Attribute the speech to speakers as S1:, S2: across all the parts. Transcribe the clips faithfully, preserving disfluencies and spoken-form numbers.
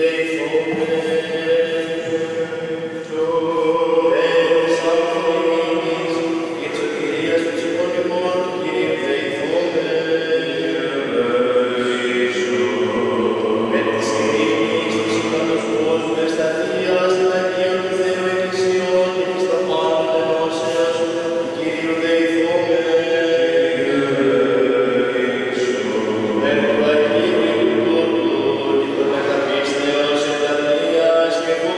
S1: Amen.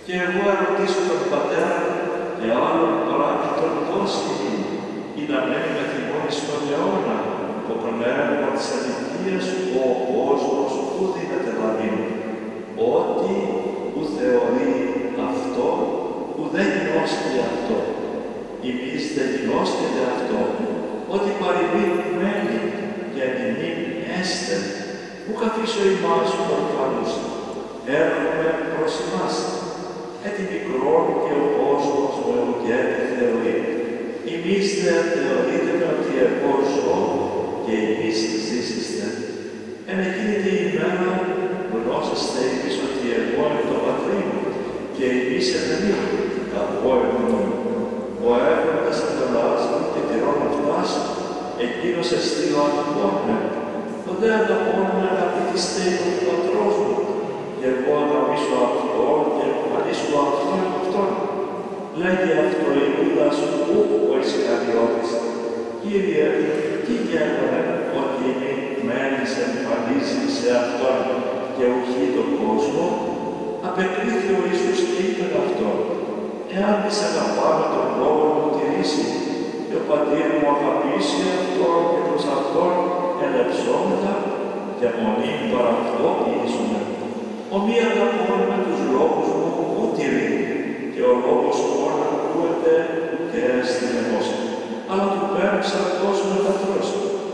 S1: Και εγώ ερωτήσω τον πατέρα και άλλον παράκτητον δώσει ή να μένει με θυμώνει στον αιώνα, το πνεύμα της αδικίας ο κόσμος που δίνεται λαβήν. Ότι που θεωρεί αυτό, που δεν γινώσκεται αυτό. Εμείς δεν γινώσκεται αυτό, ότι παροιμήν μένει και ανημήν έστε, που καθίσω ημάς ορφανούς. Έρχομαι προς εμάς. Έτσι μικρόν και ο κόσμος με ουκέτη θεωρεί. Εμείς δεν θεωρείτε με ότι εγώ ζω και εμείς ζήσεστε. Εν εκείνη την ημέρα γνώσεστε εμείς ότι εγώ είμαι το πατρί μου και εμείς εμείς εγώ εμείς. Ο έρχοντας εντολάς μου και τυρών αυτάς, εκείνος εστί ο αγαπώνε. Ο δε αγαπώνε αγαπητιστέ ο πατρός μου. Και εγώ αγαπήσω αυτόν και ευχαρίσω αυτόν και αυτόν. Λέγει αυτό η Ιούδας ου ο Ισκαριώτης. Κύριε, τι γένωνε ότι μη μένεις εμφανίσει σε αυτόν και ουχή τον κόσμο. Απεκρίθη ο Ιησούς και είπεν αυτόν. Εάν της αγαπάμε τον λόγο μου τηρήσει και ο πατήρ μου αγαπήσει αυτόν και προς αυτόν ελεψόμεθα και μονή παρά αυτό ποιήσουμε. Ομοί αγαπών με τους λόγους μου ου τηρεί και ο λόγος μόν ακούεται και στην ενώση. Αλλά του πέμψα τόσο με πατρός.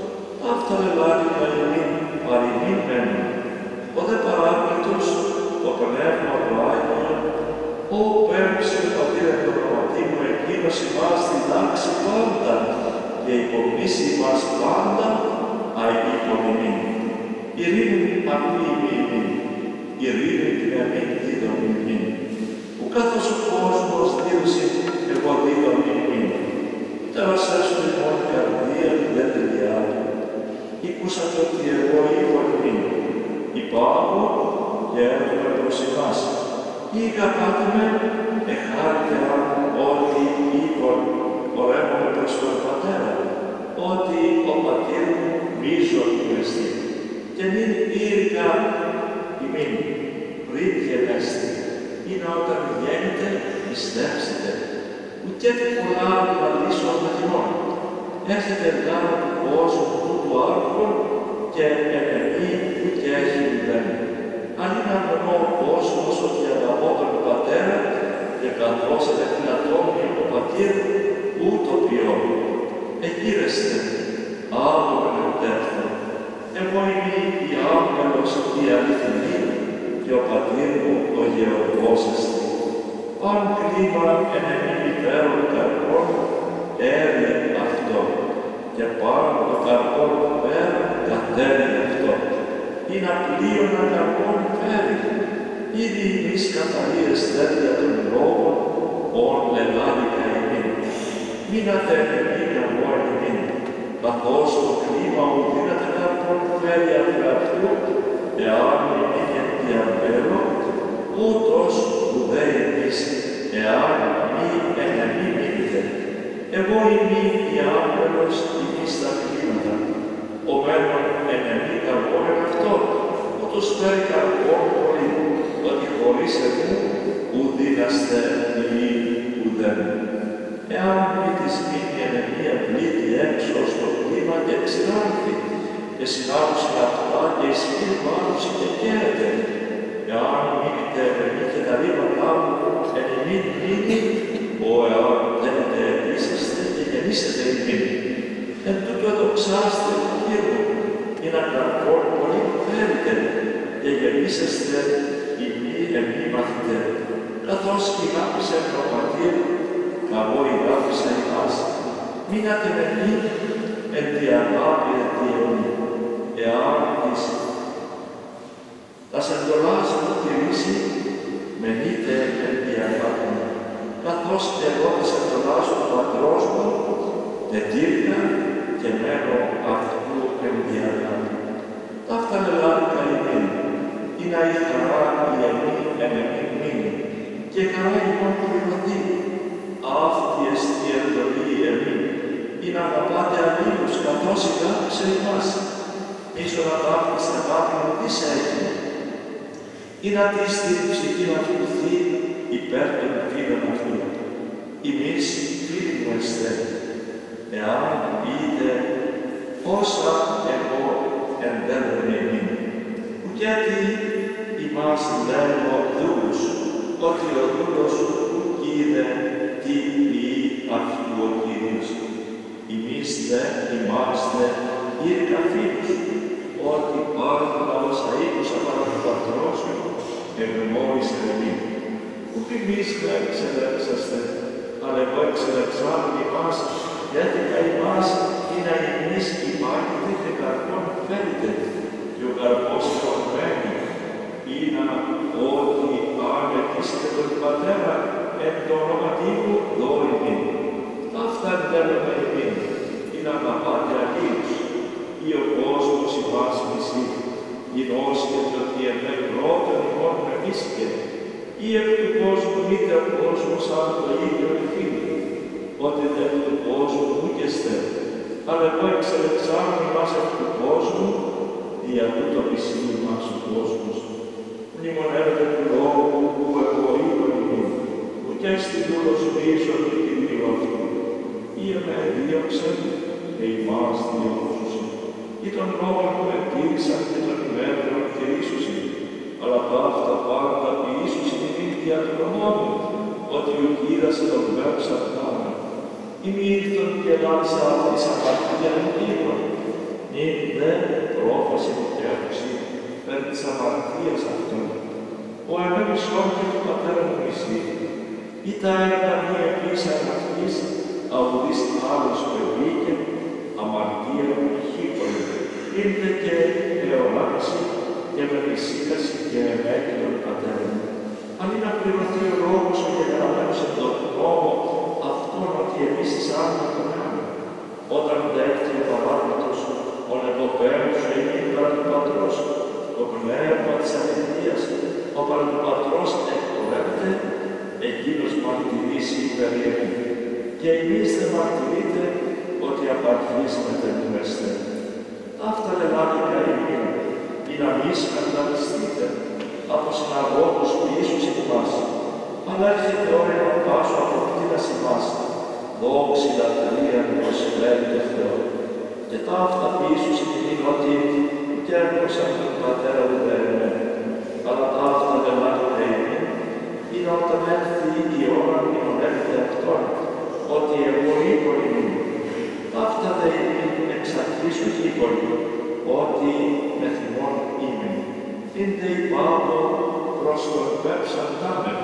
S1: Αυτά λελάρει καημήν παροιμήν μένουν. Ο δε παράκλητος, το πνεύμα του Άγιον, ο πέμψε πατήρ εν το ονοματί μου εκείνος ημάς διδάξει πάντα και υπομνήσει ημάς πάντα αημή υπομνημήν. Ειρήνη απλή ημί, ειρήνη την εμήν δίδων ημί. Που καθώς ο κόσμος δήλωσε εγώ δίδων ημί. Τέλος έστω η μόνη καρδία δεν τελειάζει. Ήκουσατε ότι εγώ είπω ημί. Υπάρχω και έρχομαι προς εμάς. Ή αγαπάτε με, εχάρητε αν ότι είπον πορεύομαι προς τον Πατέρα, ότι ο πατήρ μου μίζων του εστί. Και μην ήρκα ημίν, πριν γενέστη, είναι όταν βγαίνετε, πιστεύσετε. Ουκέτε πολλά να λύσω με τιμών. Έχετε γάρα του κόσμου του του άρχον και ενεργεί που και έχει μηδέν. Αν είναι αγωνό ο κόσμος ότι αγαπώ τον Πατέρα και καθώς είναι δυνατόν ο πατήρ, ούτω ποιό. Εγείρεστε, άλλο με δεύτερο. Εγώ είμαι η άγγελος η αληθινή και ο πατήρ μου ο γεωργός εστί. Αν κλίμα εν εμείς υπέρον καρπών, έρει αυτό. Και πάνω το καρπόν πέρα κατέβει αυτό. Είναι απλήωνα καρπόν φέρει. Ήδη εμείς καθαρίες τέτοια των λόγων, όν λεγάδικα ημίν. Μην ατέμενοι εγώ ημίν, καθώς το κλίμα μου δύναται καρπόν φέρει από αυτού, εάν ημίν εν διαβέλω, ούτως που δεν εμείς, εάν μη εν εμεί μείνετε. Εγώ είμαι η άγγελος ημείς τα κλίματα. Ο μένων εν εμεί καρπόν εν αυτό, ούτως φέρει καρπόν πολύ, ότι χωρίς εγώ ουδίναστε ή ουδέν. Εάν μη της μείνει εν εμεί απλήτη έξω στο κλίμα και ξηράνθη, και συνάδουσε αυτά και ισχύει μάνουση και καίρεται. Εάν μείνετε εν εμεί και τα ρήματά μου εν εμεί μείνει, ο εάν θέλετε επίσεστε και γεννήσετε ημίν. Εν τούτο εδοξάστε το Κύριο, ή να καρπών πολύ φέρετε, και γεννήσεστε ημί εμί μαθητέ. Καθώς ηγάπησε το πατήρ, εγώ ηγάπησα ημάς. Μείνατε με μη, εν τη αγάπη εν τη εμί. Εάν εις τας εντολάς μου τηρήσει, μενείτε εν τη αγάπη μου. Καθώς και εγώ τας εντολάς του πατρός μου, δεν τήρηκα και μένω αυτού εν τη αγάπη. Ταύτα λελάδικα ημίν, είναι η χαρά η εμή εν εμή μείνει, και η χαρά ημών πληρωθεί. Αυτή εστί εντολή η εμή, ή να αγαπάτε αλλήλους καθώς ηγάπησε ημάς. Ίσον αγάπη στην αγάπη μου τι σε έχει. Ή να τη στην ψυχή να φυθεί η όσα εγώ εντέλουν εμείς. Γιατί ημάς λέμε ο δούλους, ότι ο δούλος ουκ είδε τι ποιεί αυτού ο Κύριος. Εμείς δε είμαστε ήρκα φίλους, ότι πάντα όσα ήκουσα παρά του πατρός μου, εγνώρισε εμείς. Ουκ εμείς δε εξελέξαστε, αλλά εγώ εξελεξάμουν ημάς, γιατί κα ημάς είναι εμείς υπάρχετε και καρπόν φέρετε, και ο καρπός φορμένη είναι ότι αμετήσετε τον Πατέρα εν το όνοματί μου δόημι. Αυτά θέλουμε εμείς, είναι αγαπάτε αγίους, ή ο κόσμος ημάς μισή, γινώσκεται ότι εμέ πρώτον ημών μεμίσκε, ή εκ του κόσμου είτε ο κόσμος αν το ίδιο εφήλει, ότι δεν του κόσμου ούκεστε, αλλά εγώ εξελεξάμουν ημάς εκ του κόσμου, δια τούτο μισή ημάς ο κόσμος. Μνημονεύεται του λόγου που εγώ είπα ημί, που και στην δούλος πίσω του Κυρίου αυτού, ή εμέ δίωξε, και ημάς διώξουσι, ή τον λόγο που ετήρησαν και τον ημέρων και ίσουσι, αλλά ταύτα πάντα ποιήσουσι την ίδια του γνώμη, ότι ο Κύριος τον βέψαν τάμα. Ημί ήρθον και λάσα αυτής αμαρτία εν Κύριον, νυν δε πρόφαση δικαίωση περί της αμαρτίας αυτών. Ο εμέ μισόν και του πατέρα μου μισή, ή τα έργα μη επίσαν αυτής, αουδής άλλος που επίκε, αμαρτία χείπολη, ήρθε και εοράξει και με μισήκαση και εμέκει τον πατέρα μου. Αν είναι να πληρωθεί ο λόγος ο γεγραμμένος εν τον νόμο αυτόν ότι εμείς εισάγουμε τον άμυ, όταν δέχτηκε ο παράδειτος, ο νεκοπαίρος είναι υπέρ του πατρός, το πνεύμα της αληθείας, ο παρά του πατρός εκπορεύεται, εκείνος μαρτυρήσει υπέρ εμεί. Και εμείς δεν μαρτυρείτε ότι απαρχής μετεμνέστε. Αυτά λελάτε καημήν, ή να μη σκανδαλιστείτε από συναγώγους ποιήσους ημάς, αλλά έρχεται ώρα να πάσω από κτήνας ημάς, δόξη λατρεία προσφέρει το Θεό. Και τα αυτά ποιήσους ημίν ότι και έρχοσαν τον πατέρα του δέρνε, αλλά τα αυτά λελάτε καημήν, είναι όταν έρθει η ώρα μνημονεύεται αυτόν, ότι εγώ ύπολοι μου. Αυτά δε είναι εξ αρχής του ύπολοι, ότι με θυμόν είμαι. Είναι δε υπάγω προς τον πέψαν τάμεν.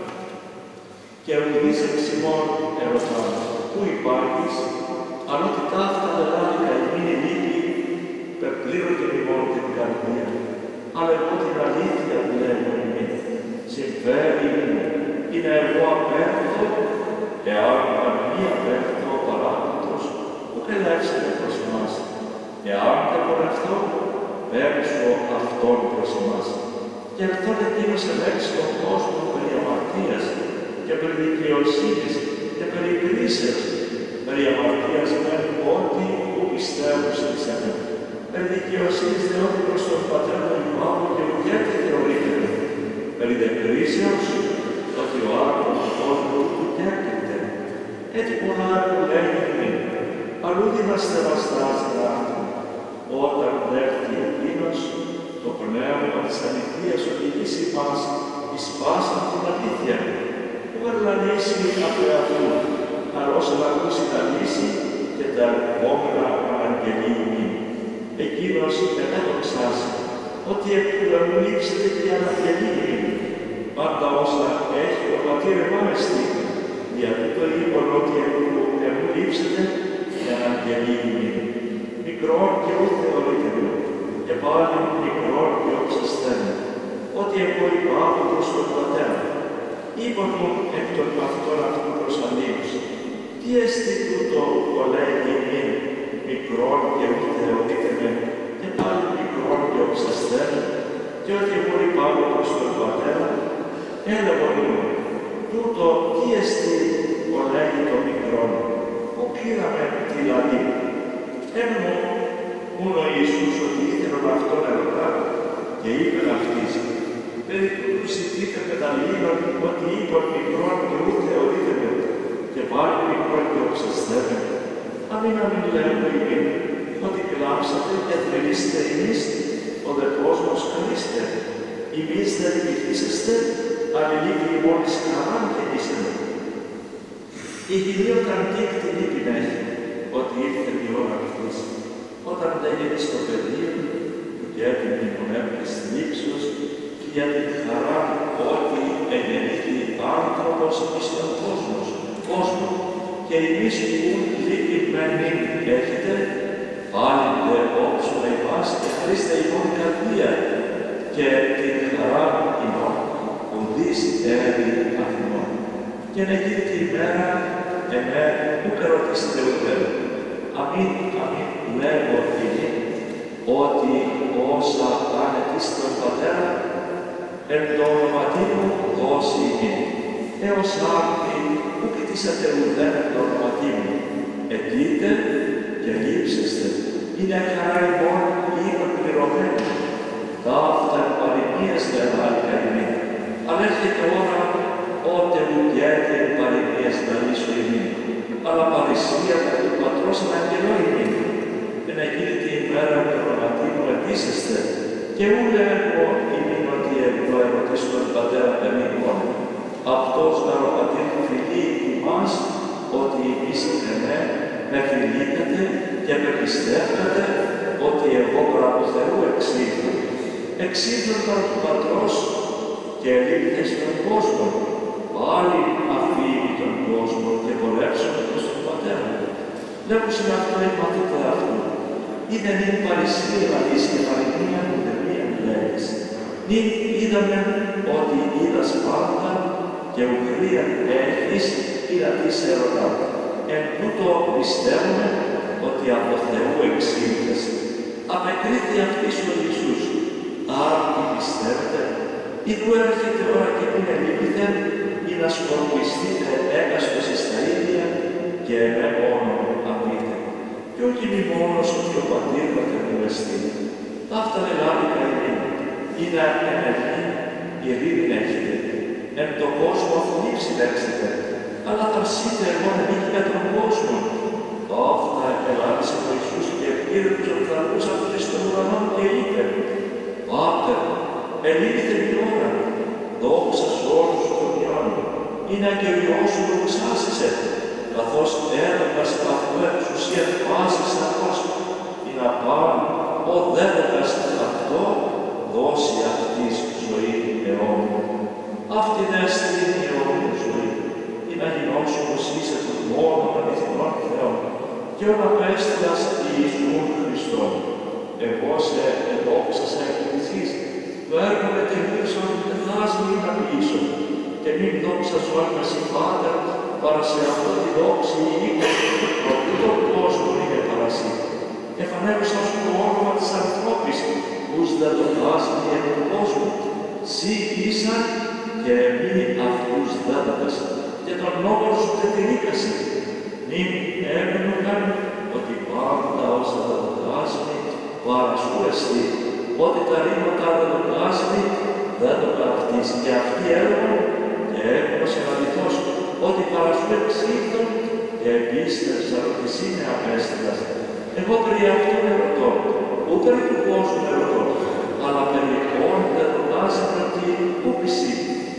S1: Και ουδείς εξ ημών ερωτά, πού υπάρχεις, αλλά ότι ταύτα δε λάβει καημένη λύπη, πεπλήρωτε ημών την καρδία. Αλλά εγώ την αλήθεια βλέπω ημί. Συμφέρει μου, είναι εγώ απέρθω, εάν μη απέρθω ο παράδειτος, που ελεύσεται προς εμάς. Εάν δεν πορευτώ, πέμψω αυτόν προς εμάς. Και αυτόν εκείνος ελέξει τον κόσμο περί αμαρτίας και περί δικαιοσύνης και περί κρίσεως. Περί αμαρτίας μεν ότι που πιστεύουν στις εμέ. Περί δικαιοσύνης δε ότι προς τον πατέρα του υπάγω και ουδέτε θεωρείται. Περί δε κρίσεως ότι ο άνθρωπος του κόσμου του κέρκεται. Έτσι πολλά έργο λέγει εμείς, αλλού να στεβαστάζει άνθρωπο. Όταν δέχτηκε εκείνος, το πνεύμα της αληθείας οδηγήσει μας εις πάσαν την αλήθεια, που ερλανήσει από αυτού, αλλά όσο να ακούσει τα λύση και τα επόμενα αναγγελίμη. Εκείνος ενέδοξάσει, ότι εκ του λαού λείψετε και αναγγελίμη, πάντα όσα έχει ο πατήρ εμάμεστη, δια τούτο είπαν ότι εκ του λαού λείψετε και αναγγελίμη. Μικρόν και ούτε θεωρείται μου, και πάλι μικρόν και όψασθένε, ότι εγώ υπάρχω προς τον πατέρα. Είπαν μου εκ των αυτών αυτού προς αλλήλους, τι έστι τούτο που λέγει εμήν, μικρόν και ούτε θεωρείται με, και πάλι μικρόν και όψασθένε, και ότι εγώ υπάρχω προς τον πατέρα. Έλα μου, τούτο τι έστι που λέγει το μικρόν, που πήραμε τη λαλή. Έμενε μόνο Ιησούς ότι ήθελον αυτόν ερωτά και είπεν αυτής, περί τούτου ζητείτε με τα λίγων ότι είπαν μικρόν και ούτε θεωρείται με, και πάλι μικρόν και οψασθένε. Αν είναι να μην λέμε ημίν, ότι πάψατε και θρηνείστε εμείς, ο δε κόσμος καλείστε. Εμείς δεν λυπηθήσεστε, αλληλίκη μόλις χαράν γεννήσετε. Η γη όταν δείχνει λύπη να έχει, ότι ήρθε η ώρα αυτής. Όταν δεν γίνει στο πεδίο, για την υπονέμη της θλίψεως, για την χαρά ότι εγεννήθη άνθρωπος εις τον κόσμο, κόσμο, και εμείς που λυπημένοι έχετε, πάλι δε όψο να είμαστε και Χριστέ ημών καρδία, και την χαρά ημών, ουδείς έρη Αθηνών. Και να γίνει την ημέρα, εμέ, που καροτήσετε ουδέ. Αμήν, αμήν, λέγω ημί, ότι όσα κάνετε στον Πατέρα, εν το όνοματί μου δώσει ημί. Έως άρθι που κτίσατε ουδέν εν το όνοματί μου. Αιτείτε και λείψεστε. Είναι χαρά ημών είμαι πληρωμένη. Ταύτα παροιμίες δεν άλλη καημή. Αλλά έρχεται ώρα ότε ουδέτε παροιμίες να λύσω ημί. Αλλά παρησία του Πατρός αναγγελώ ημί. Να γίνει την ημέρα του ονοματί μου εντύσεστε. Και ούλε εγώ ημίν ότι εγώ ερωτήσω τον Πατέρα περί ημών. Αυτός να ρωτήσει φιλεί ημάς, ότι εμείς εμέ με φιλήκατε και με πιστεύετε ότι εγώ παρά του Θεού εξήλθα. Εξήλθα παρά του Πατρός και ελήφθη στον κόσμο. Πάλι αφήνει τον κόσμο και πορεύσαμε προς τον Πατέρα. Βλέπουν αυτό οι μαθητές αυτού. Είναι νυν παρησία λαβής και παροιμία που δεν μία λέξ. Νυν είδαμε ότι είδας πάντα και ουχρία έχεις είδα της ερωτά. Εν τούτο πιστεύουμε ότι από Θεού εξήλθες. Απεκρίθη αυτής ο Ιησούς. Άρα τι πιστεύετε, ιδού έρχεται ώρα και μην ελείπητε ή να σκορπιστείτε έκαστος εις τα ίδια και με μόνο αμείτε. Και όχι μη μόνος ότι ο Πατήρ μου εστί. Αυτά λελάβει καημή. Είναι ενεργή, ειρήνη έχετε. Εν τον κόσμο θλίψη δέξετε. Αλλά θα σείτε εγώ να μην με τον κόσμο. Αυτά ελάβησε ο Ιησούς και πήρε τους ορθανούς αυτούς στον ουρανό και είπε: Πάτερ, ελείπητε την ώρα. Δόξα σου όλους των Υιών. Είναι και ο Υιός σου δοξάσισε. Καθώς έδωκας αυτού εξουσία πάσης αυτός, ή να πάρει ο δέδωκας αυτό, δώσει αυτής ζωή αιώνου. Αυτή δε στην η αιώνου ζωή, ή να γινώσουν ως είσαι των μόνων αληθινών Θεών, και ο απέστειλας Ιησούν Χριστόν. Εγώ σε εδόξασα εκ της γης, το έργο με τελείωσον εδάσμη να ποιήσω, και μην δόξασο άρχαση Πάτερ, παρά σε αυτό τη δόξη η προτού τον κόσμο είναι παρασύ. Εφανέρωσα σου το όνομα της ανθρώπης, ους δεν το δάσμη εκ του κόσμου. Συ ήσαν και μη αυτούς δέδατας, και τον νόμο σου τετηρίκασι. Νυν έμενον ότι πάντα όσα δεν το δάσμη, παρασού εστί, ότι τα ρήματα δεν το δάσμη, δεν το καυτείς. Και αυτοί έλεγαν, και έκοψε αληθώς, ότι παρασού εξήλθον και επίστευσαν ότι εσύ με απέστειλας. Εγώ περί αυτόν ερωτώ, ούτε περί του κόσμου ερωτώ, αλλά περί όν δεν το δάσμη ότι ούπησι.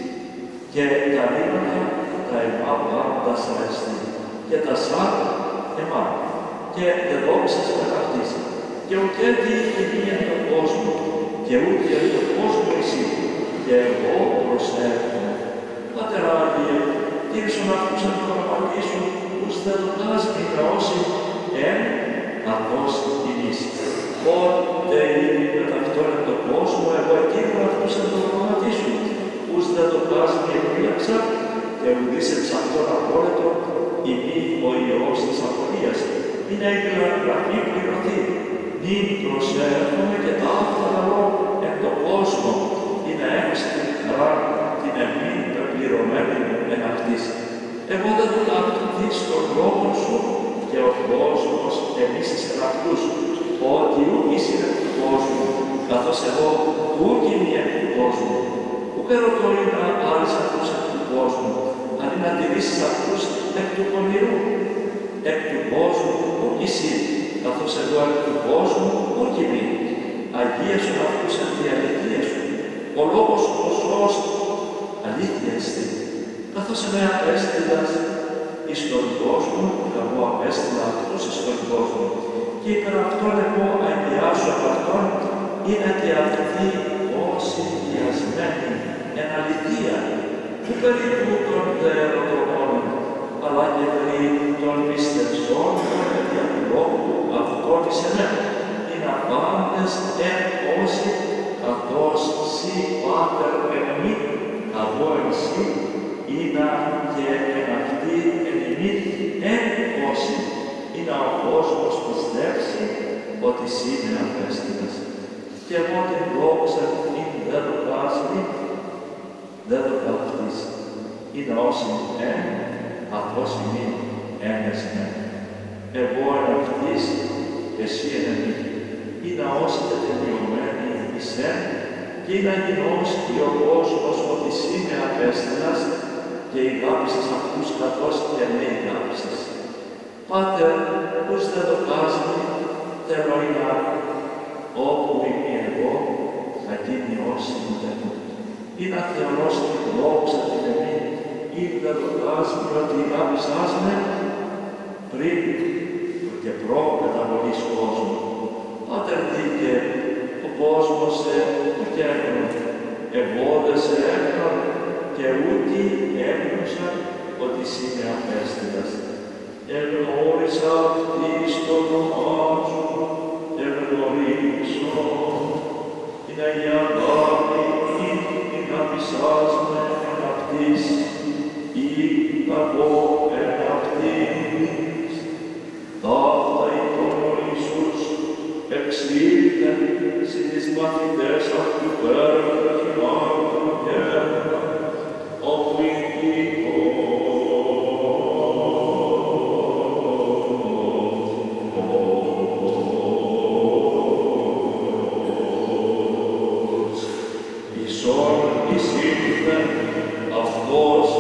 S1: Και τα ρήματα τα εμά πάντα σαν εστί, και τα σαν εμά, και δεν δόξας κατακτής. Και ουκέ τι είχε γίνει εν τον κόσμο, και ούτε εν τον κόσμο εσύ, και εγώ προσέχομαι. Πατέρα Άγιε, τύψον αυτούς εν το ονομαντί σου, ους δεν το δάσμη να όσοι εν αυτός ημείς. Ότε είναι με ταυτόν εν τον κόσμο, εγώ εκείρω αυτούς εν το ονομαντί σου, ους δεν το δάσμη επίλεξα, και ουδείς εξ αυτόν απόλυτο, ημί ο Υιός της απολίας. Είναι η γραφή πληρωθεί. Νυν προσέρχομαι και τα αυτά λαό εν τον κόσμο, ή να έχεις την χαρά, την εμήν πεπληρωμένη εν αυτής. Εγώ δεν το λάβεις τον λόγο σου και ο κόσμος εμείς εν αυτούς, ότι ούκης είναι του κόσμου, καθώς εγώ ούκ είμαι εκ του κόσμου. Ούκ ερωτώ είναι άλλους αυτούς εκ του κόσμου, αντί να τηρήσεις αυτούς εκ του πονηρού. Εκ του κόσμου ούκ εσύ, καθώς εγώ εκ του κόσμου, όχι μη, αγίασον αυτούς εν τη αληθεία σου. Ο λόγος ο σώος αλήθεια εστί, καθώς εμέ απέστειλας εις τον κόσμο, εγώ απέστειλα αυτούς εις τον κόσμο, και υπέρ αυτόν εγώ αγιάσω από αυτόν, είναι και αυτοί όσοι διασμένοι εν αληθεία, που περίπου των δερωτωμών, αλλά και περί των πιστευσών δια του λόγου αυτόν εις εμένα, είναι απάντες εν όσοι, καθώς σοι Πάτερ εν εμεί, εγώ εν σοι, είναι και εν αυτοί εν εμεί, εν όσοι, είναι ο κόσμος πιστεύσει ότι σοι με απέστειλας. Και εγώ την δόξα την δεν το κάσμι, δεν το καυτής. Είναι όσοι εν, καθώς ημί ένες μεν. Εγώ εν αυτής, εσύ εν εμεί. Είναι όσοι τελειωμένοι εις εν, και είναι αγινός και ο κόσμος ότι σύ με απέστειλας, και ηγάπησες αυτούς καθώς και εμέ ηγάπησες. Πάτερ, ους δεν το κάσμι, θέλω να όπου είμαι εγώ, θα γίνει όσοι μου τεμούν. Είναι αθεωνός την δόξα την εμή, είναι δεν το κάσμι ότι ηγάπησάς με πριν και προ καταβολής κόσμου. Πάτερ δίκαι, ο κόσμος σε ουκένουν, εγώ δεν σε έκανα και ούτε έγνωσα ότι εσύ με απέστειλας. Εγνώρισα αυτή στο όνομά σου, εγνωρίσω, είναι η αγάπη, την απεισάς με εν αυτής, ή κακό εν αυτής. Ταύτα εικόν ο Ιησούς εξήλθεν συ τις μαθητές αυτού πέρα χειμάρου του γέρνα, όπου ειδικό αυτός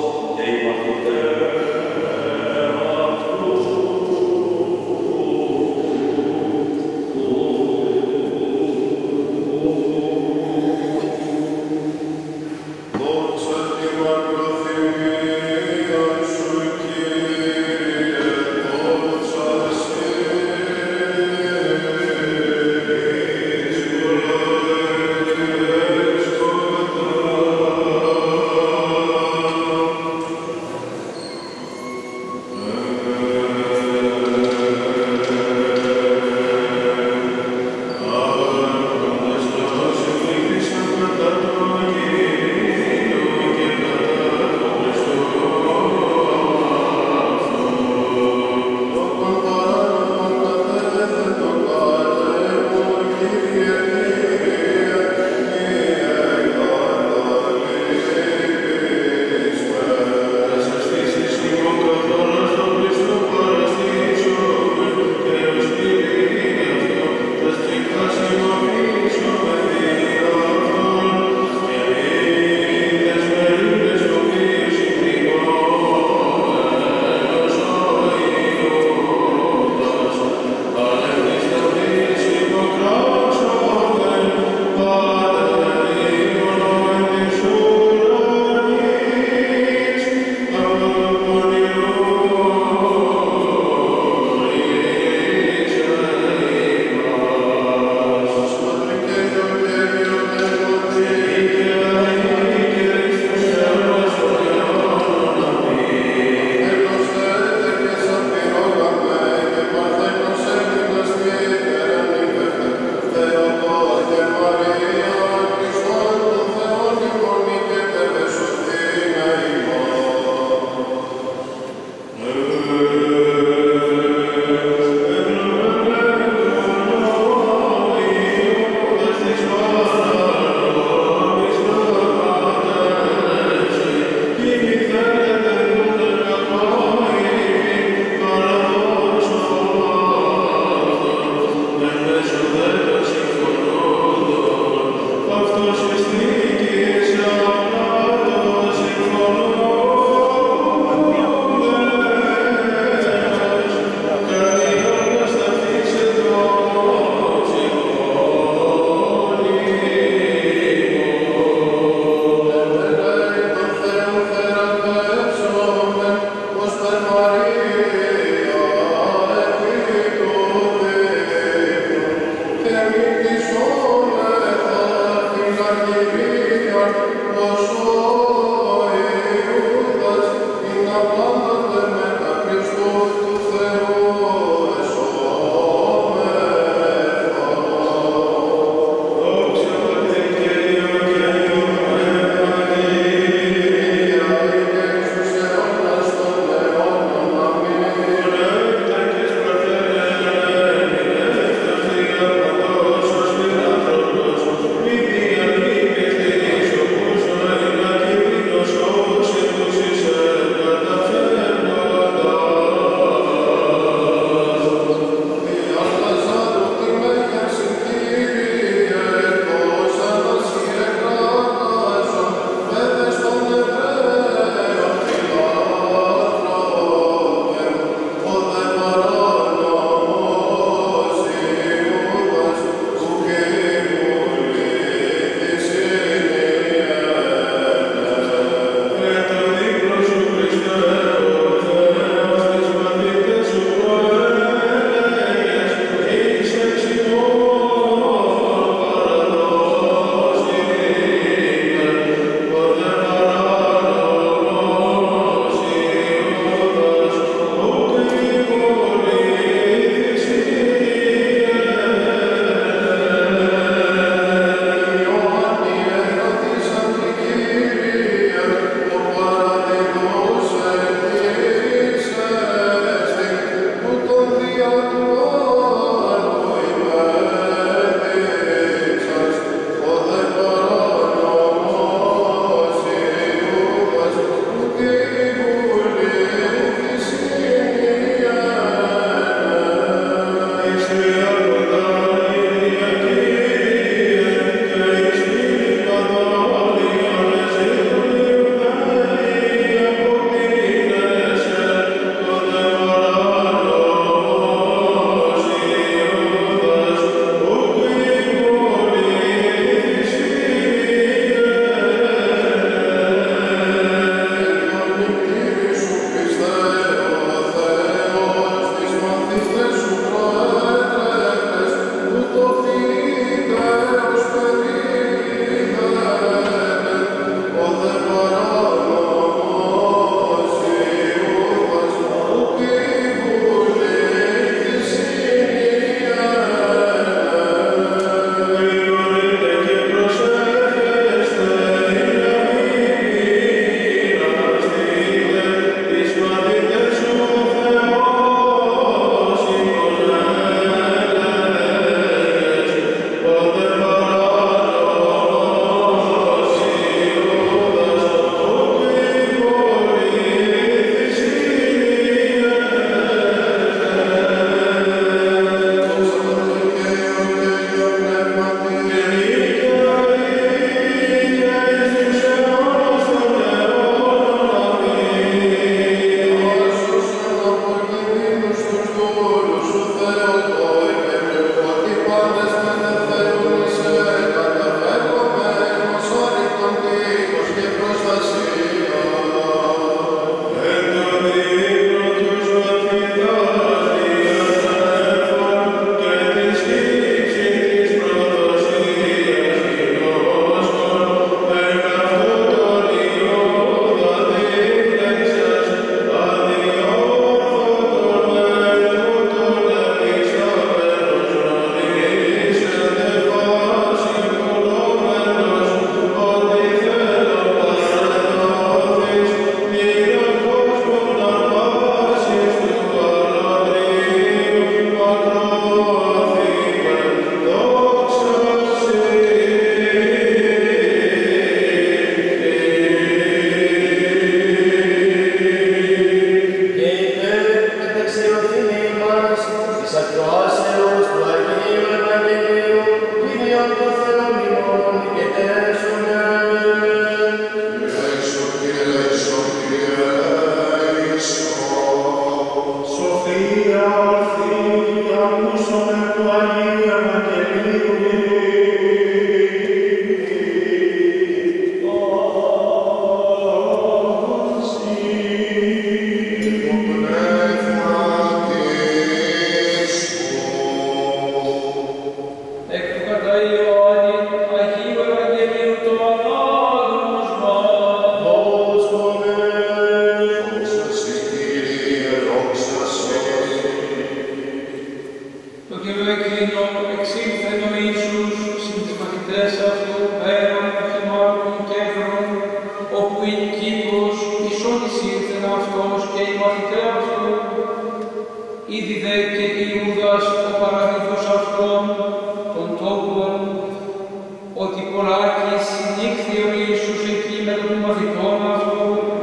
S2: οι μαθηταί αυτού, ήδη δε και Ιούδας ο παραδίδος αυτών των τόπων, ότι πολλάκις συνήχθη ο Ιησούς εκεί με των μαθητών αυτού.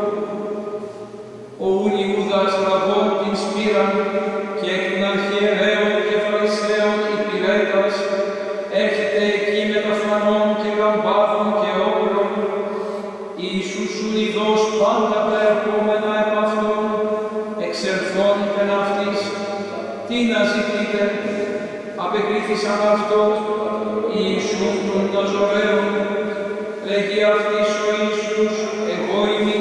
S2: Ο ούν Ιούδας λαβών την σπήραν και εκ των αρχιερέων και Φαρισαίων υπηρέτας έρχεται εκεί με τα φανών και λαμπάδων και όπλων. Ιησούς σου ειδός πάντα τα ερχόμενα επ' αυτόν, εξερθών υπεν αυτής, τι να ζητείτε, απεκρίθησαν αυτό, Ιησούν των Ναζωραίων, λέγει αυτής ο Ιησούς, εγώ είμαι.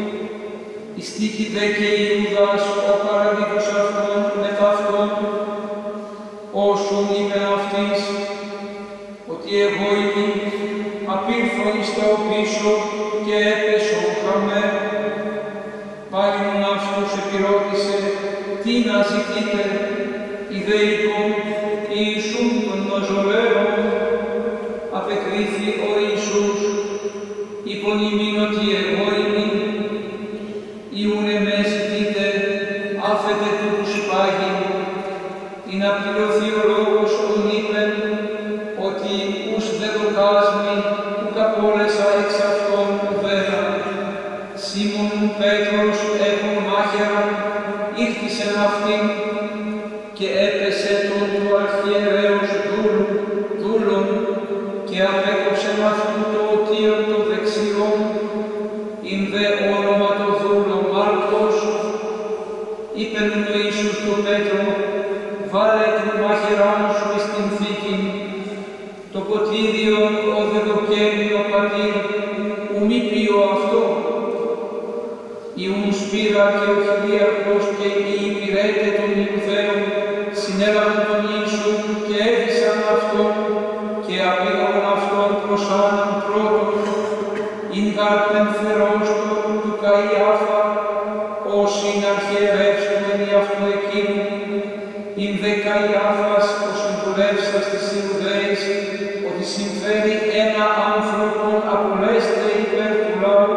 S2: Ιστήκη δε και Ιούδας ο παραδίδος αυτόν μετά αυτόν, όσον είπεν αυτής, ότι εγώ είμαι, απήλθον εις τα οπίσω και έπεσον χαμέ. Πάλιν αυτός επιρώτησε, τι να ζητείτε, ιδέ είπον, Ιησούν των Ναζωραίων. Απεκρίθη ο Ιησούς, είπον ημίν ότι εγώ είμαι. Ιούνε με ζητείτε, άφετε του που σπάγει, ή να πληρωθεί ο λόγος των είπεν, ότι ους δε δοκάσμη, που καπόλεσα εξ αυτών ουδένα. Σίμων Πέτρος έχουν μάχαιρα, ήρθισεν αυτήν, και έπεσε τον του αρχιερέως δούλου, δούλων, και απέκοψεν αυτού το οτίον των δεξιών, ειν δε όνομα το δούλο Μάρκος. Είπεν ο Ιησούς του Πέτρο, βάλε την μάχαιράν σου εις την θήκη, το ποτήριον ο δε το καίνει ο πατήρ, ου μη πείω αυτό. Ιούν σπήρα και ο χιλίαρχος και οι υπηρέτε των Ιουδαίων συνέλαβαν τον Ιησούν και έδισαν αυτόν και απήγαγαν αυτόν προς Άνναν πρώτον, ειν γαρ πενθερός του Καϊάφα, ως ειν αρχιερεύς του εν αυτό εκείνου, ειν δε Καϊάφας ο συμβουλεύσας της Ιουδαίας, ότι συμφέρει ένα άνθρωπον απολέστε υπέρ του λαού.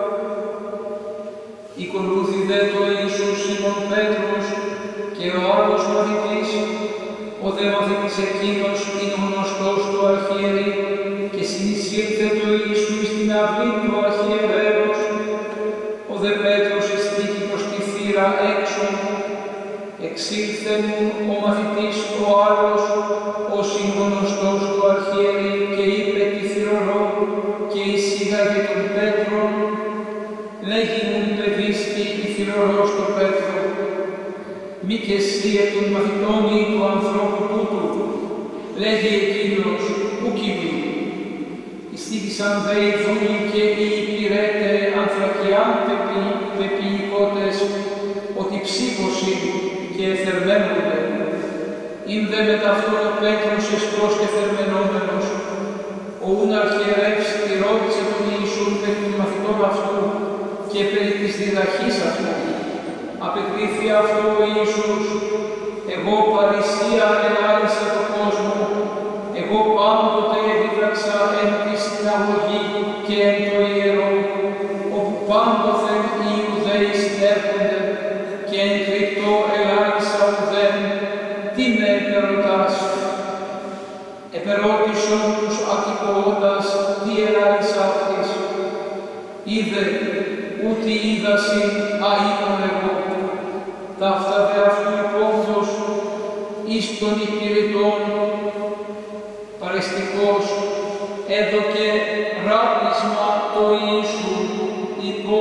S2: Οικολούθη δε το Ιησούς Σίμων Πέτρος και ο άλλος μαθητής, ο δε μαθητής εκείνος είναι γνωστός του αρχιερεί, και συνεισήλθε το Ιησού στην αυλή του αρχιερέως. Ο δε Πέτρος εστίκη προς τη θύρα έξω, εξήλθεν ο μαθητής ο άλλος, ο συγγνωστός του αρχιερεί, και είπε τη θυρωρό, και εισήγαγε τον Πέτρον. Λέγει μου παιδίσκη η θυρωρός το Πέτρο, μη και εσύ εκ των μαθητών ή του ανθρώπου τούτου. Λέγει εκείνος, ου κύβη. Ειστήθησαν δε οι δούλοι και οι υπηρέτε ανθρακιάν πεποιηκότες, ότι ψύχωση και εθερμένονται. Ειν δε μετ' αυτόν ο Πέτρος εστρός και θερμενόμενος, ο ούν αρχιερεύς τη ρώτησε τον Ιησούν περί των μαθητών αυτού και περί της διδαχής αυτού. Απεκρίθη αυτό ο Ιησούς, εγώ παρησία ελάλησα το κόσμο, εγώ πάντοτε εδίδαξα εν τη συναγωγή και εν το ιερό, όπου πάντοθεν οι Ιουδαίοι συνέρχονται, και εν κρυπτό ελάλησα ουδέν, τι με επερωτάς. Επερώτησον τους ακηκοώτας, τι ελάλησα αυτής. Είδε, ούτε είδαση αείπων εγώ. Ταύτα δε αυτού υπόβδος, εις των υπηρετών, παρεστικός, έδωκε ράπισμα το Ιησού, υπό,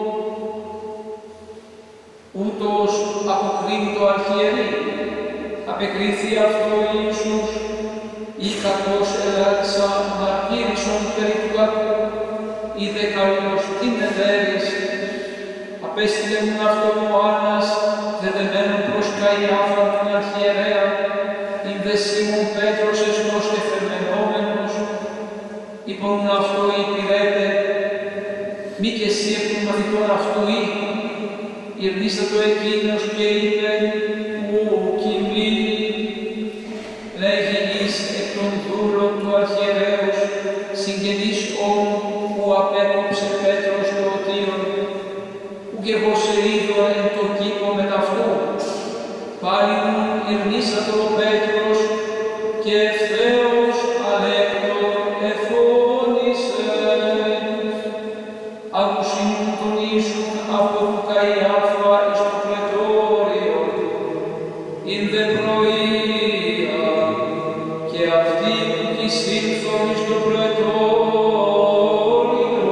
S2: ούτως αποκρίνει το αρχιερεί. Απεκρίθη αυτό ο Ιησούς, ή κακώς ελάλησα μαρτύρησον περί του κακού, είδε καλώς την εδέρης. Απέστειλε μου αυτόν ο Άννας, δεδεμένον προς Καϊάφαν την αρχιερέα, ειν δε Σίμων Πέτρος εστός και θερμενόμενος. Είπον αυτό υπηρέτε, μη και εσύ εκ των μαθητών αυτού ή. Ηρνίστατο εκείνος και είπε, ου κοιμή, λέγει εις εκ των δούλων του αρχιερέως, συγγενής όν που απέκοψε Πέτρος το οτίον, ου και εγώ σε είδω εν το κήπο με ταυτού. Πάλι ειρνήσατο ο Πέτρος και ευθέως αλέκτο εφώνησε. Άκουσιν τον Ιησούν από του Καϊάφα εις το πρετόριο, ειν δε πρωία, και αυτοί που εισήλθον εις το πρετόριο,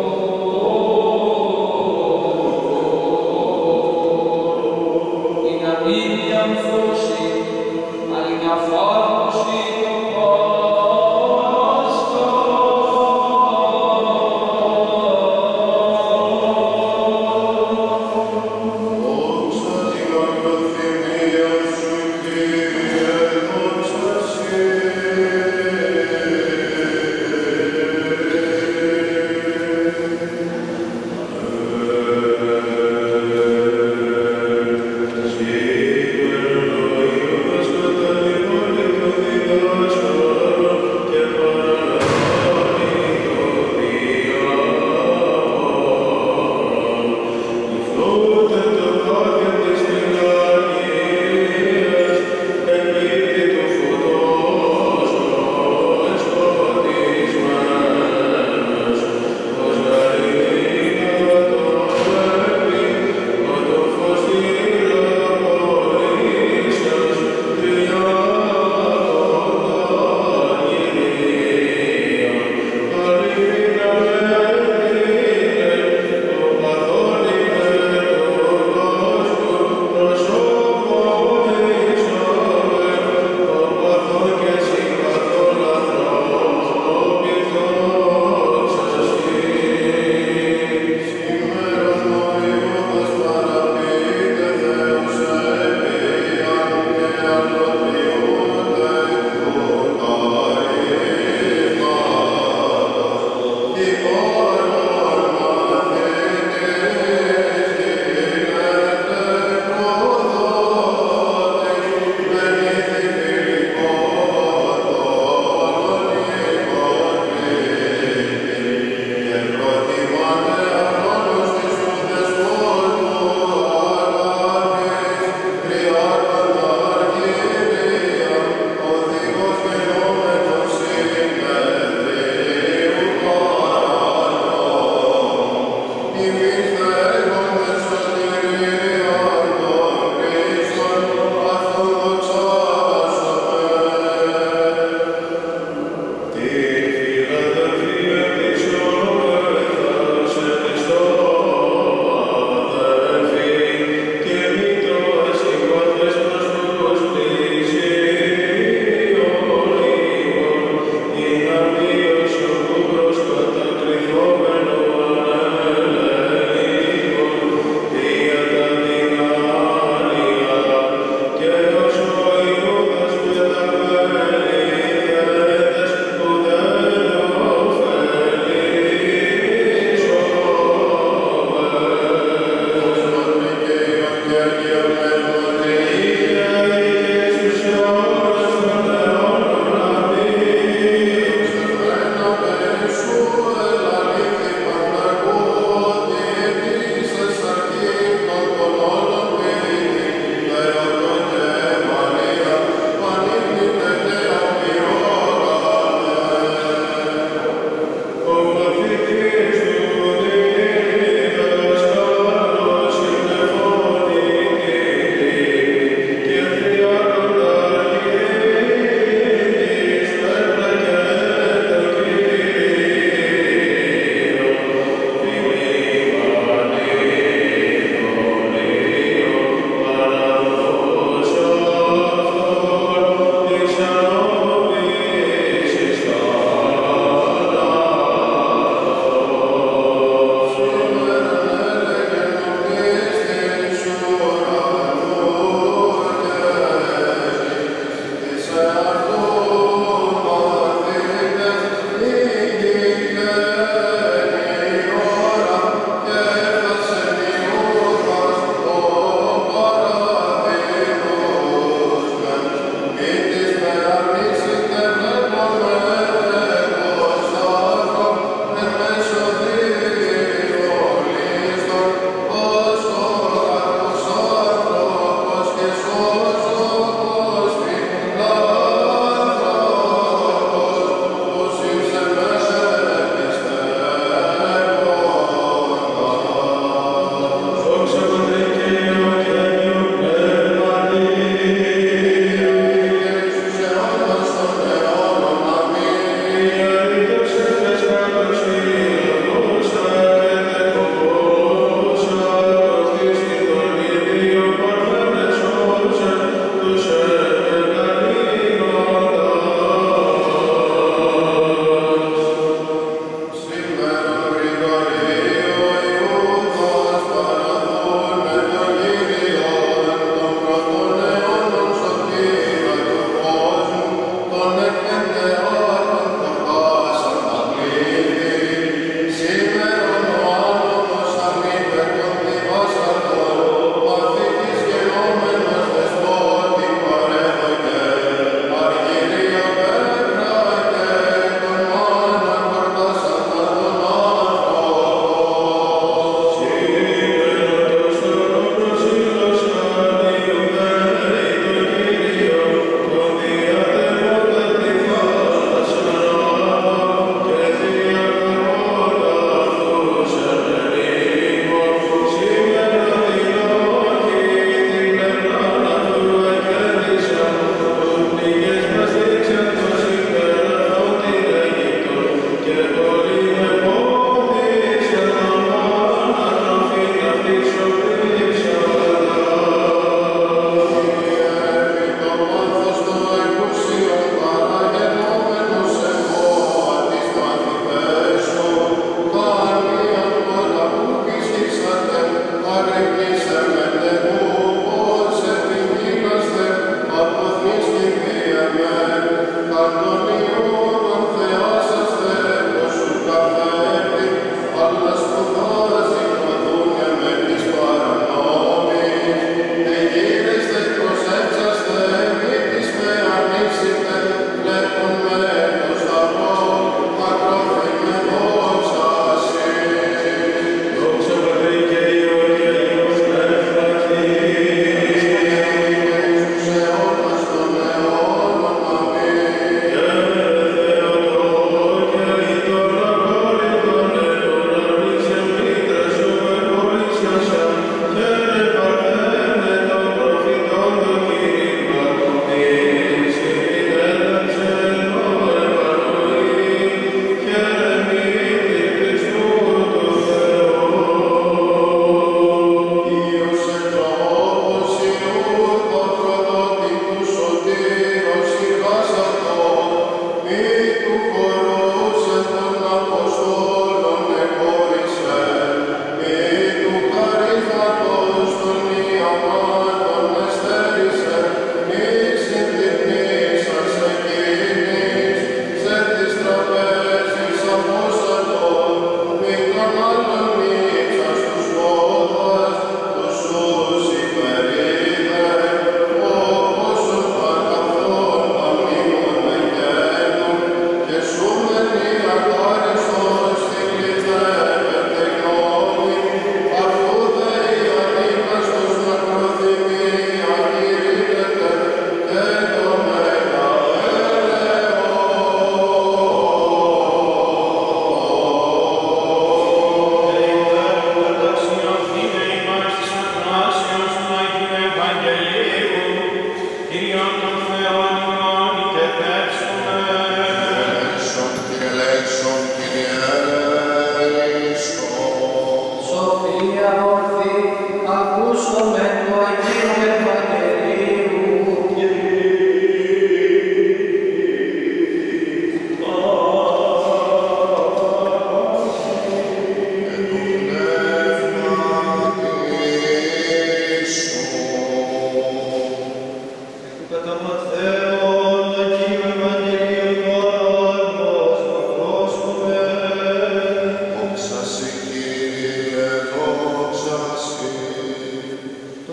S2: ειν να μην διαμφώσει, αλλη να φάγωση το Πάσχα.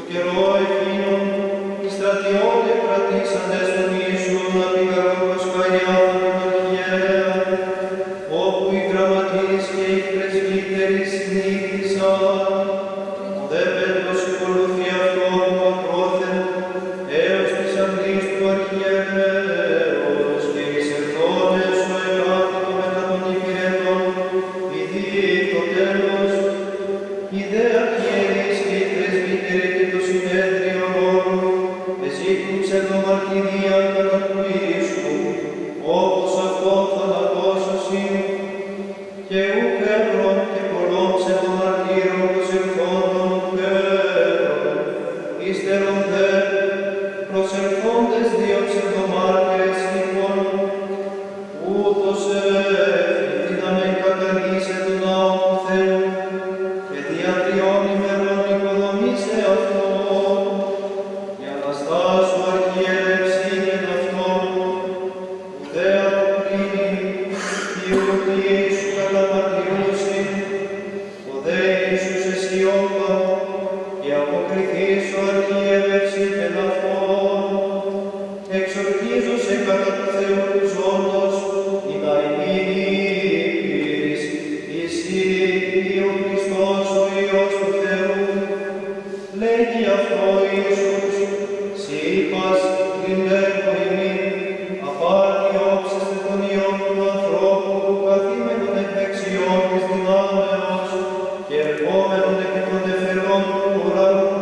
S3: καιρό εκείνον, οι στρατιώτε κρατήσαντες τον Ιησού να πηγαρόκος Καϊάφα τον αρχιέρα, όπου οι γραμματείς και οι πρεσβύτεροι συνήθισαν. Ο δε Πέτρος ακολουθεί αυτόν ακρόθεν έως της αυλής του αρχιερέως και εισερθόντες ο εγγράφητο μετά των υπηρετών, ειδεί το τέλος, οι δε αρχιερείς και οι πρεσβύτεροι και το συνέδριο όλων εζήτουν ψευδομαρτυρία κατά του Ιησού, όπως αυτό θανατώσωσιν, και ουκ έμπρον και πολλών ψευδομαρτύρων προσελθόντων πέραν. Ύστερον δε προσελθόντες δύο ψευδομάρτυρες λοιπόν, ούτως έφυγη να μεν καταλύσε τον ναό του Θεού, και δια τριών ημερών οικοδομήσε αυτόν, για να στάσου αρχιερευσίγεν αυτόν, ουδέ αποκρίνει, οι ουρτοί σου καταμαρτυρούσιν, ο δε Ιησούς εσιώπα, και αποκριθείς ο αρχιερευσίγεν αυτόν, εξορκίζωσε κατά του Θεού του ζώντος, η ναημίνης, εσύ ο Χριστός ο Υιός του Θεού, λέγει αυτό Ιησούς, σοι είπας, κλινέκο ημίν, απάτη όψεστε τον Υιόν του ανθρώπου που καθήμενον εκ δεξιών της δυνάμεως και ερχόμενον εκ των τεφερών του ουρανού.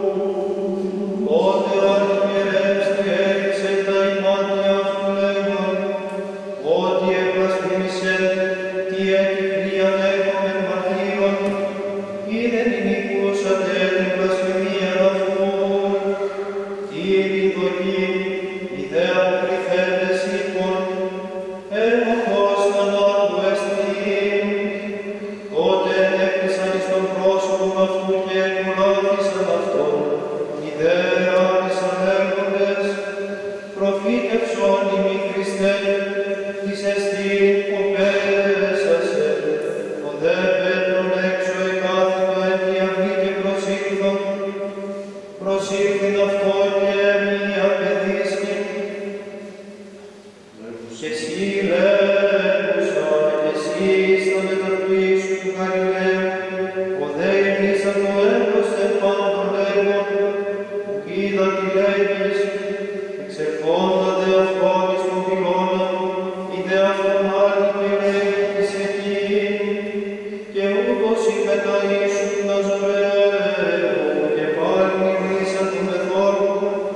S3: Τότε ο αρχιερεύς έριξε τα ημάτια αυτού λέγον, ότι εμπλασφήμισε τι έκυκλίαν έκομεν μαρτύρων, είδεν ημικούσατε την βλασφημία αυτού, τι επιδοχή, οι δε αποκριθέντες είπων, ένοχος θανάτου εστίν. Τότε έκτισαν εις τον πρόσωπον αυτού και εκμολάθησαν αυτόν, οι δε ράβησαν λέγοντες, προφήτευσον ημί Χριστέ, της εστίν ο πέσασε, ο δε Πέτρον έξω εκάθητο εν τη αυλή και προσήλθον, προσήλθην αυτό και μία παιδίσκην, και εσύ λέγουσα, και εσύ ήστα μετά του Ιησού του Γαλιλαίου, ο δε ήλισαν το έμπρος εν πάντων λέγον, που είδα τι λέγεις, εξερχόντα δε αυτόν εις τον πυλώνα, είδε αυτόν άλλη και λέγεις εκείνη, και ούτως είπε τα Ιησού του Ναζωραίου, και πάλι μιλήσα του μεθόρου,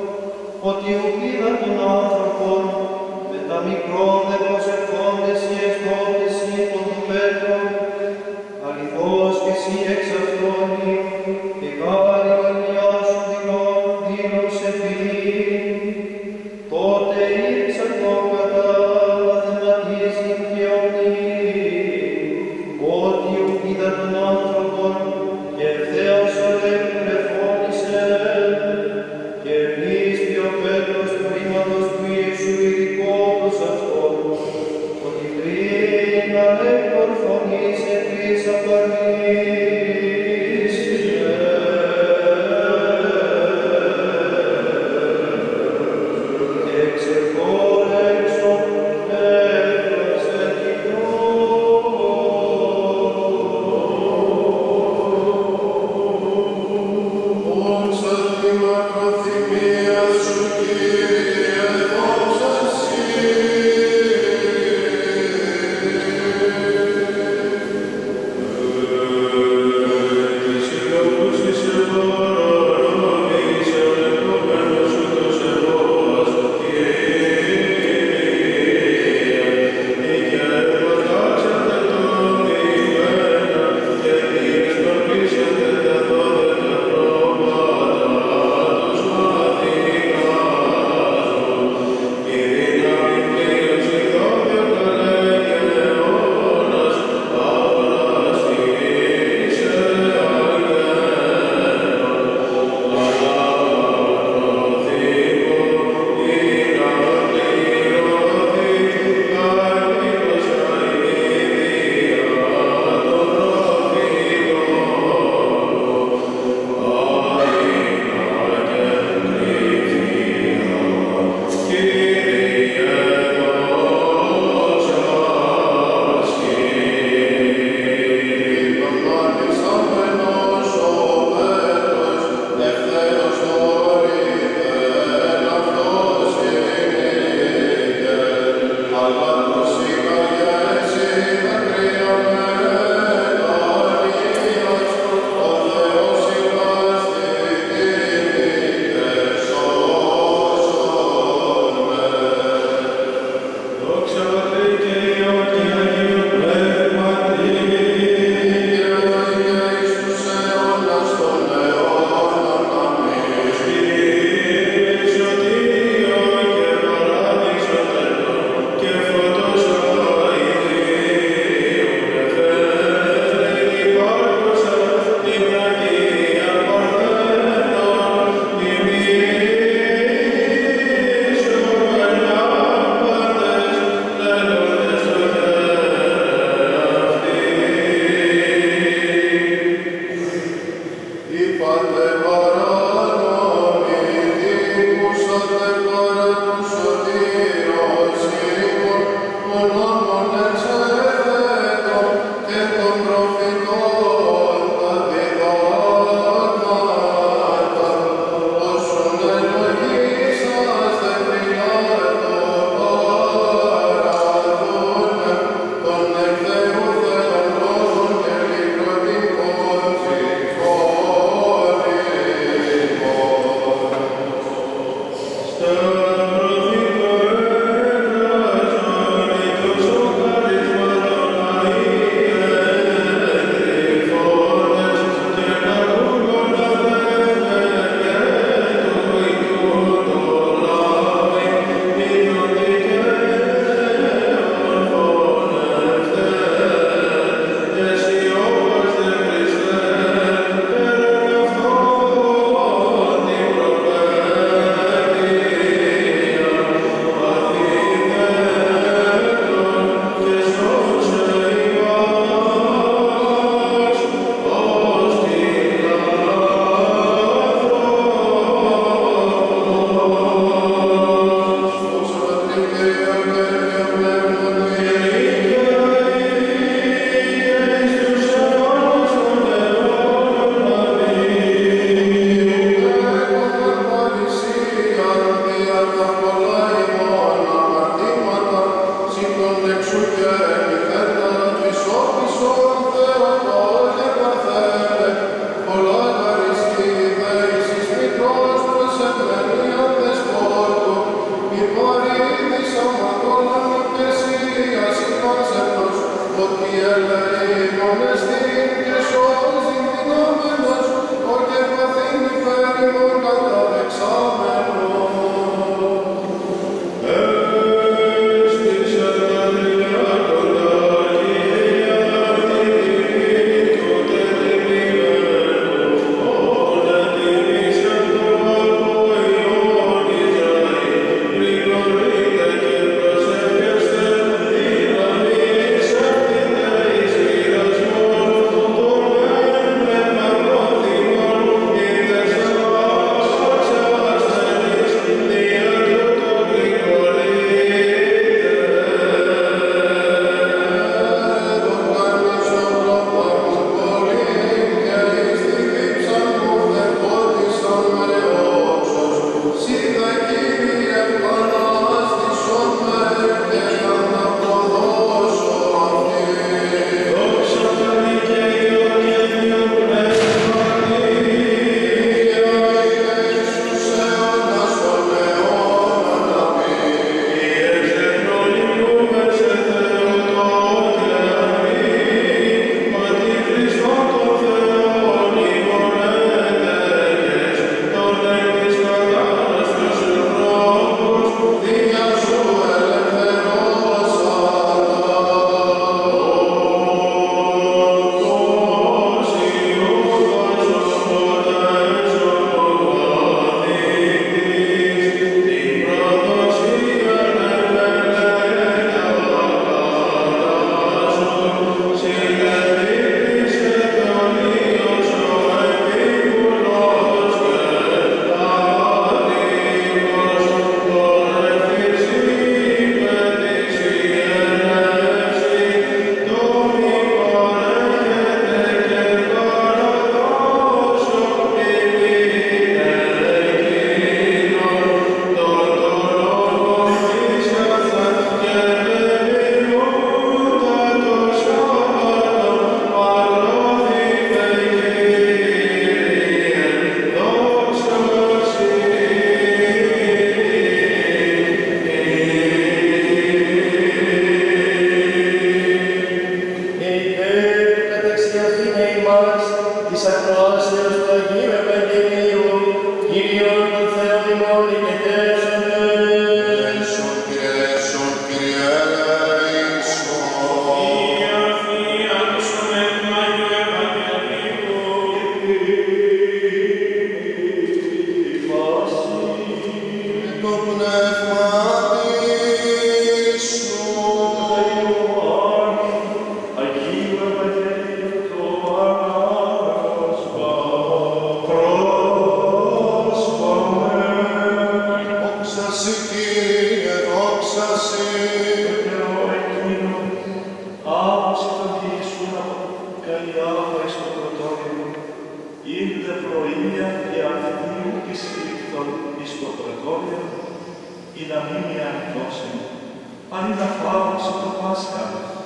S1: ήλθον εις το πρετόριο, ή να μην η ανοιχτώσει, αν είναι αφάβωση το Πάσχα.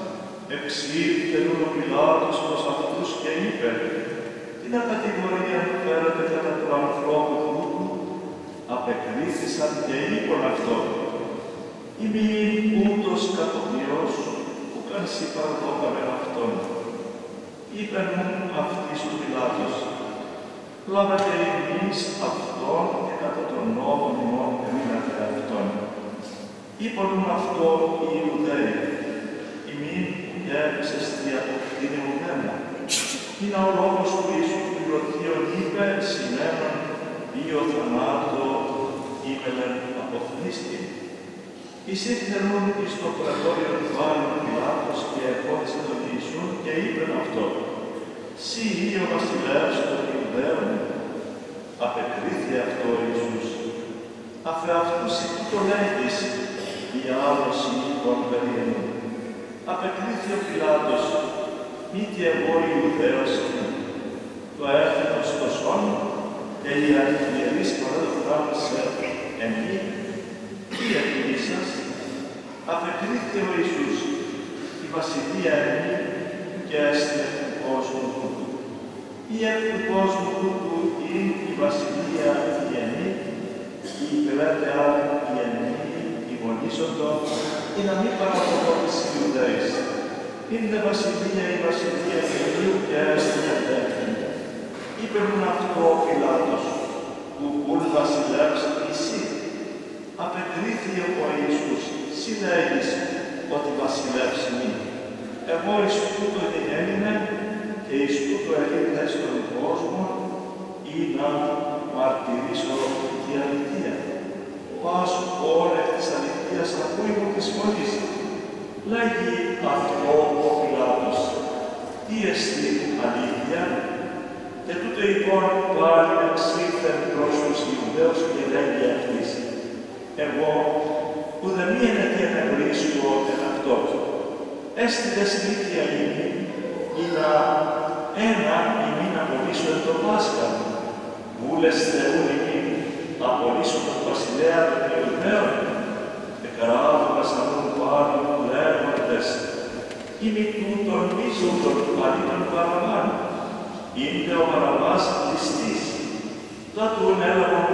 S1: Εξήλθεν ο Πιλάτος προς αυτούς και είπε, τι να κατηγορία φέρετε κατά του ανθρώπου τούτου, απεκρίθησαν και είπαν αυτό. Ημίν ούτως κατοποιός, που καν σοι παραδόκαμεν αυτόν. Είπεν αυτής του Πιλάτος, λάβετε εμείς αυτόν και κατά τον νόμο ημών κρίνατε αυτόν. Είπαν αυτό οι Ιουδαίοι, ημίν γεύξεστη από την Ιουδαίνα. Είναι ο λόγος του Ιησού πληρωθείων είπε, συνέμαν ή ο θανάτο ήμελεν αποθνίστη. Εισήλθενον εις το πρετόριο του Άλλου Πιλάτος και εφώτισε τον Ιησούν και είπεν αυτό, «Συ ή ο βασιλεύς των Ιουδαίων». Απεκρίθη αυτό ο Ιησούς. Αφ' αυτούς ή το λέγεις, η άλλος ή τον περίενον. Απεκρίθη ο Πιλάτος, μη τι εγώ Ιουδαίος είναι. Το έθνος το σόν, και οι αρχιερείς παραδοχθάμισε εμεί, τι εκείνοι σας. Απεκρίθη ο Ιησούς, η βασιλεία εμεί και έστε του κόσμου τούτου. Ή εκ του κόσμου τούτου είναι η βασιλεία η εμεί, η υπηρέτε άλλη η εμεί, η μονίζοντο, ή να μην παραπονώ τις Ιουδαίης. Είναι βασιλεία η βασιλεία Κυρίου και έστε κατέφθην. Είπεν αυτό ο Πιλάτος, που ουν βασιλεύς εσύ. Απεκρίθη ο Ιησούς, συ λέγεις ότι βασιλεύς μη. Εγώ εις τούτο γεννέμαι και εις τούτο ελίδα στον κόσμο ή να μαρτυρήσω τη αλήθεια. Πας όλα της αληθείας ακούει μου της φωνής. Λέγει αυτό ο Πιλάτος, τι εστί αλήθεια, και τούτο λοιπόν πάλι εξήλθεν προς τους Ιουδαίους και λέγει αυτής. Εγώ που δεν μείνε και να βρίσκω εν αυτό. Έστι δε συνήθεια είναι, ή να ένα ημίν απολύσω εν το Πάσχα. Βούλες θεούν ημίν, απολύσω τον βασιλέα των Ιουδαίων. Εκράβουνας αμούν πάλι λέγοντες, ημί τούτον μίζοντον παλί τον Βαραβάν. Είναι ο Βαραβάς ληστής. Τότε ουν έλαβαν,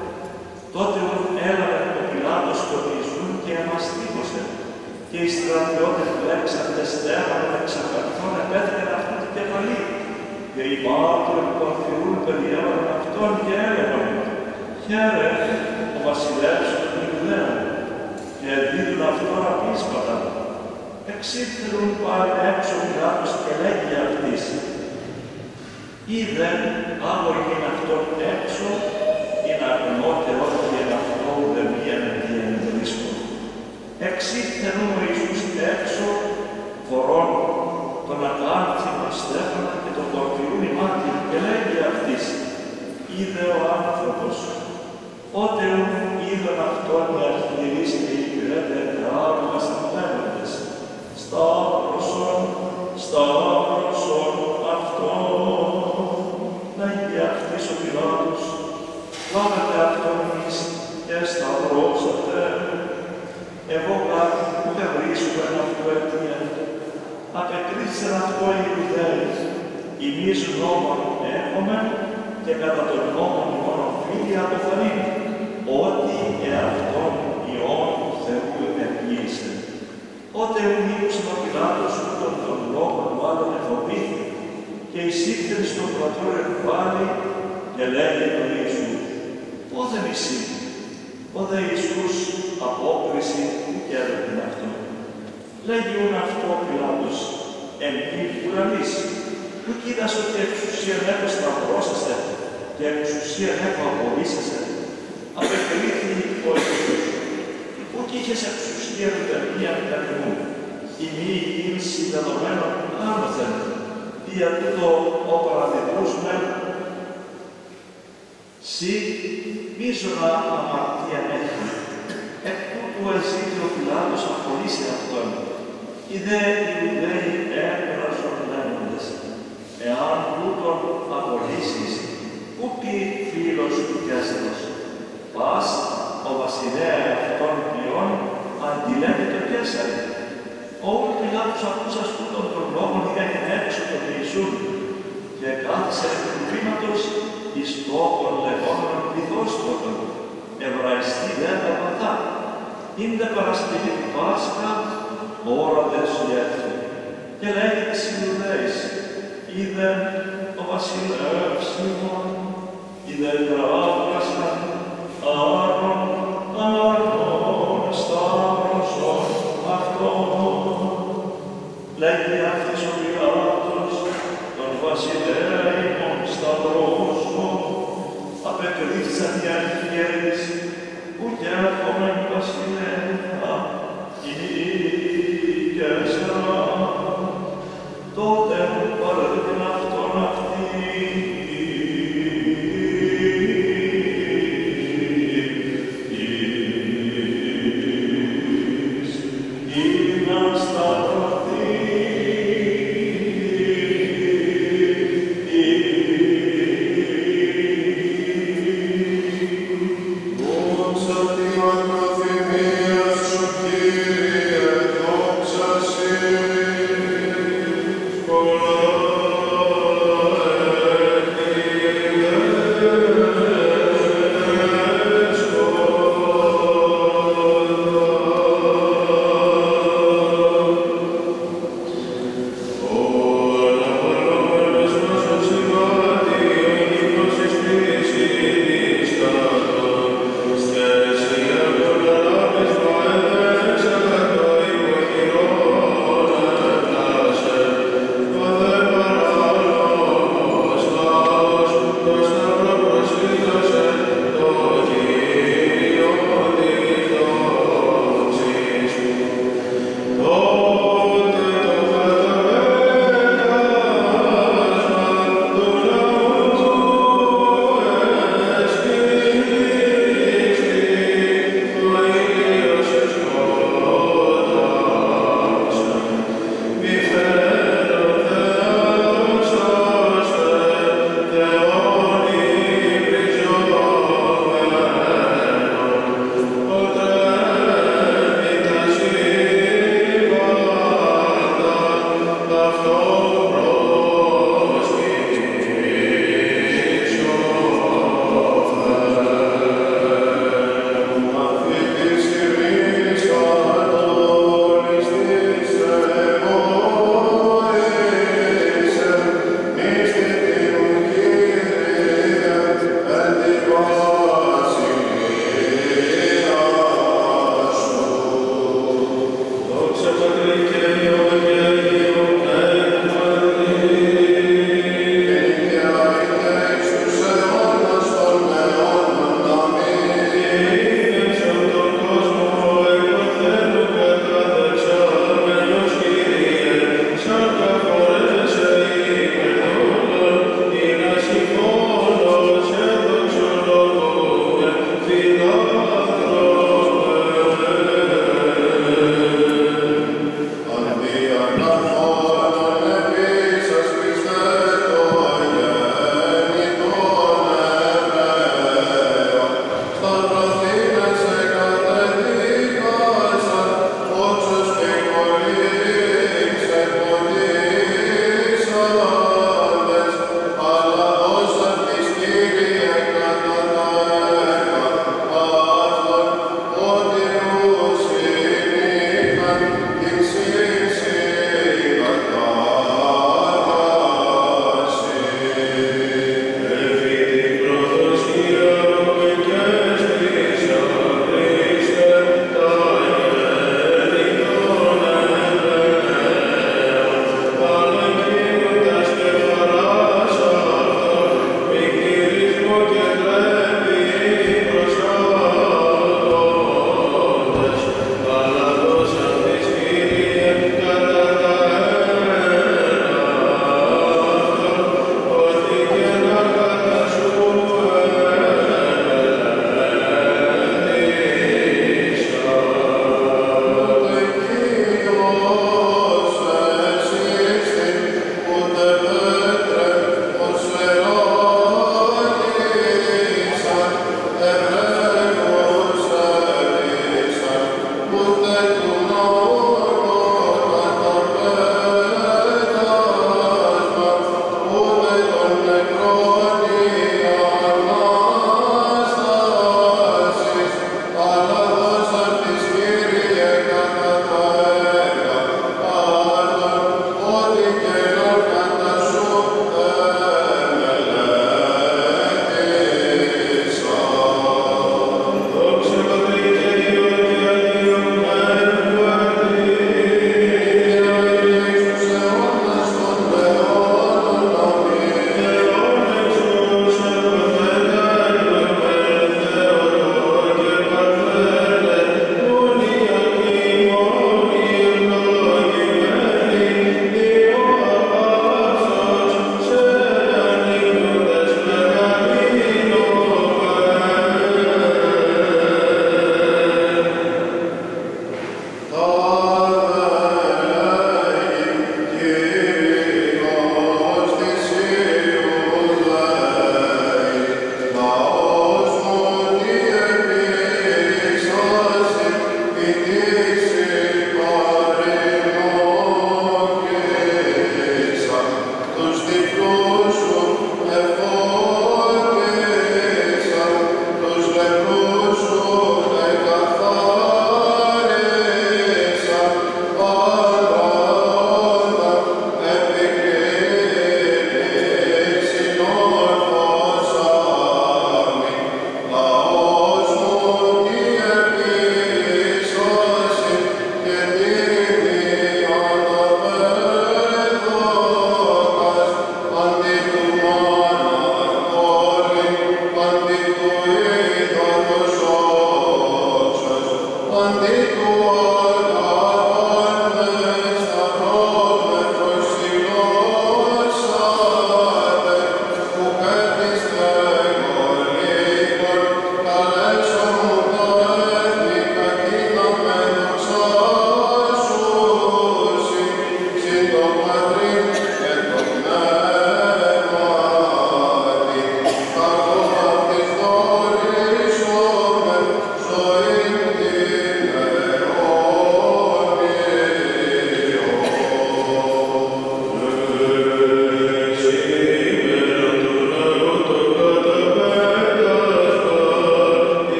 S1: τότε ουν έλαβαν ο Πιλάτος τον Ιησούν και μας τύπωσε. Και οι στρατιώτες λέξαντε στέφανο εξακαρθών επέτρεπεν αυτού την κεφαλή. Και οι μάρτυροι που αφηρούν περιέβαλαν αυτόν και έλεγαν, «Χαίρε, ο βασιλεύς των Ιουδαίων», και δίδουν αυτόν απίσματα. Εξήλθεν πάλι έξω ο Πιλάτος και λέγει αυτής, «Είδε, άγωγεν αυτόν έξω, ή να γνώτε ότι εν αυτό ουδε μίαν εν βρίσκω». Εξήλθεν ο Ιησούς έξω, φορών τον ακάρθημα στέφανα και τον πορφυρούν ημάτιν και λέγει αυτής, «Είδε ο άνθρωπος, ότε είδον αυτόν οι αρχιερείς και οι υπηρέτε κράβουνας αμφαίνοντες, σταύρωσον, σταύρωσον αυτόν». Λέγει αυτής ο Πιλάτος, «Λάβετε αυτόν εις και σταυρώσατε». Εγώ κάτι που δεν βρίσκω εν αυτό αιτία. Απεκρίθησαν αυτό οι Ιουδαίοι. Εμείς νόμον έχουμε και κατά τον νόμο ημών οφείλει αποφανήν, ότι εαυτόν ιόν Θεού επίησε. Ότε ουδίους το Πιλάτος ούτων των λόγων μάλλον εφοβήθη και εισήλθεν στο πρατόριο πάλι και λέγει τον Ιησού, «Πότε μισή». Ο δε Ιησούς απόκριση και έδωκεν αυτό. Λέγει αυτό ο Πιλάτος, «Εμεί ουρανείς, που κοίτας ότι εξουσίαν έχω σταυρώσαστε και εξουσίαν έχω απολύσεσαι». Απεκρίθη ο Ιησούς, «Που κι είχες εξουσίαν ουδεμίαν κανενού, η μη είναι συνδεδομένων άνωθεν, δια τούτο ο παραδιδρούς μεν, σοι μίζωνα αμαρτία έχει». Εκ τούτου εζήτει ο Πιλάτος απολύσει αυτόν. Οι δε Ιουδαίοι έπαιρασον λέγοντες, «Εάν τούτον απολύσεις, ου πει φίλος του Καίσαρος». βασιλέα αυτών πλειών αντιλέγει το Κέσαρι. Όλοι οι Πιλάτους ακούσας τούτων των λόγων έγινε έξω τον Ιησούν και κάθισε επί του βήματος εις τόπον λεγόμενον πληθώστρωτον, Εβραϊστή δε τα παθά. Είναι Παρασκευή του Πάσχα, ώρα δε σου έρθει. Και λέγει τις Ιουδαίης, είδε ο βασιλεύς ημών, είδε γράφασαν, άρων, άρων, σταύρωσον αυτόν. Λέγει αυτής ο Πιλάτος, τον βασιλέα ημών σταυρώσω, απεκρίθησαν οι αρχιέρεις, που κι έρχομεν βασιλέα, Κέσαρα, τότε παρέδειν αυτόν αυτής, ή να σταυρωθεί,
S4: Δόξα τη μακροθυμία σου, Κύριε,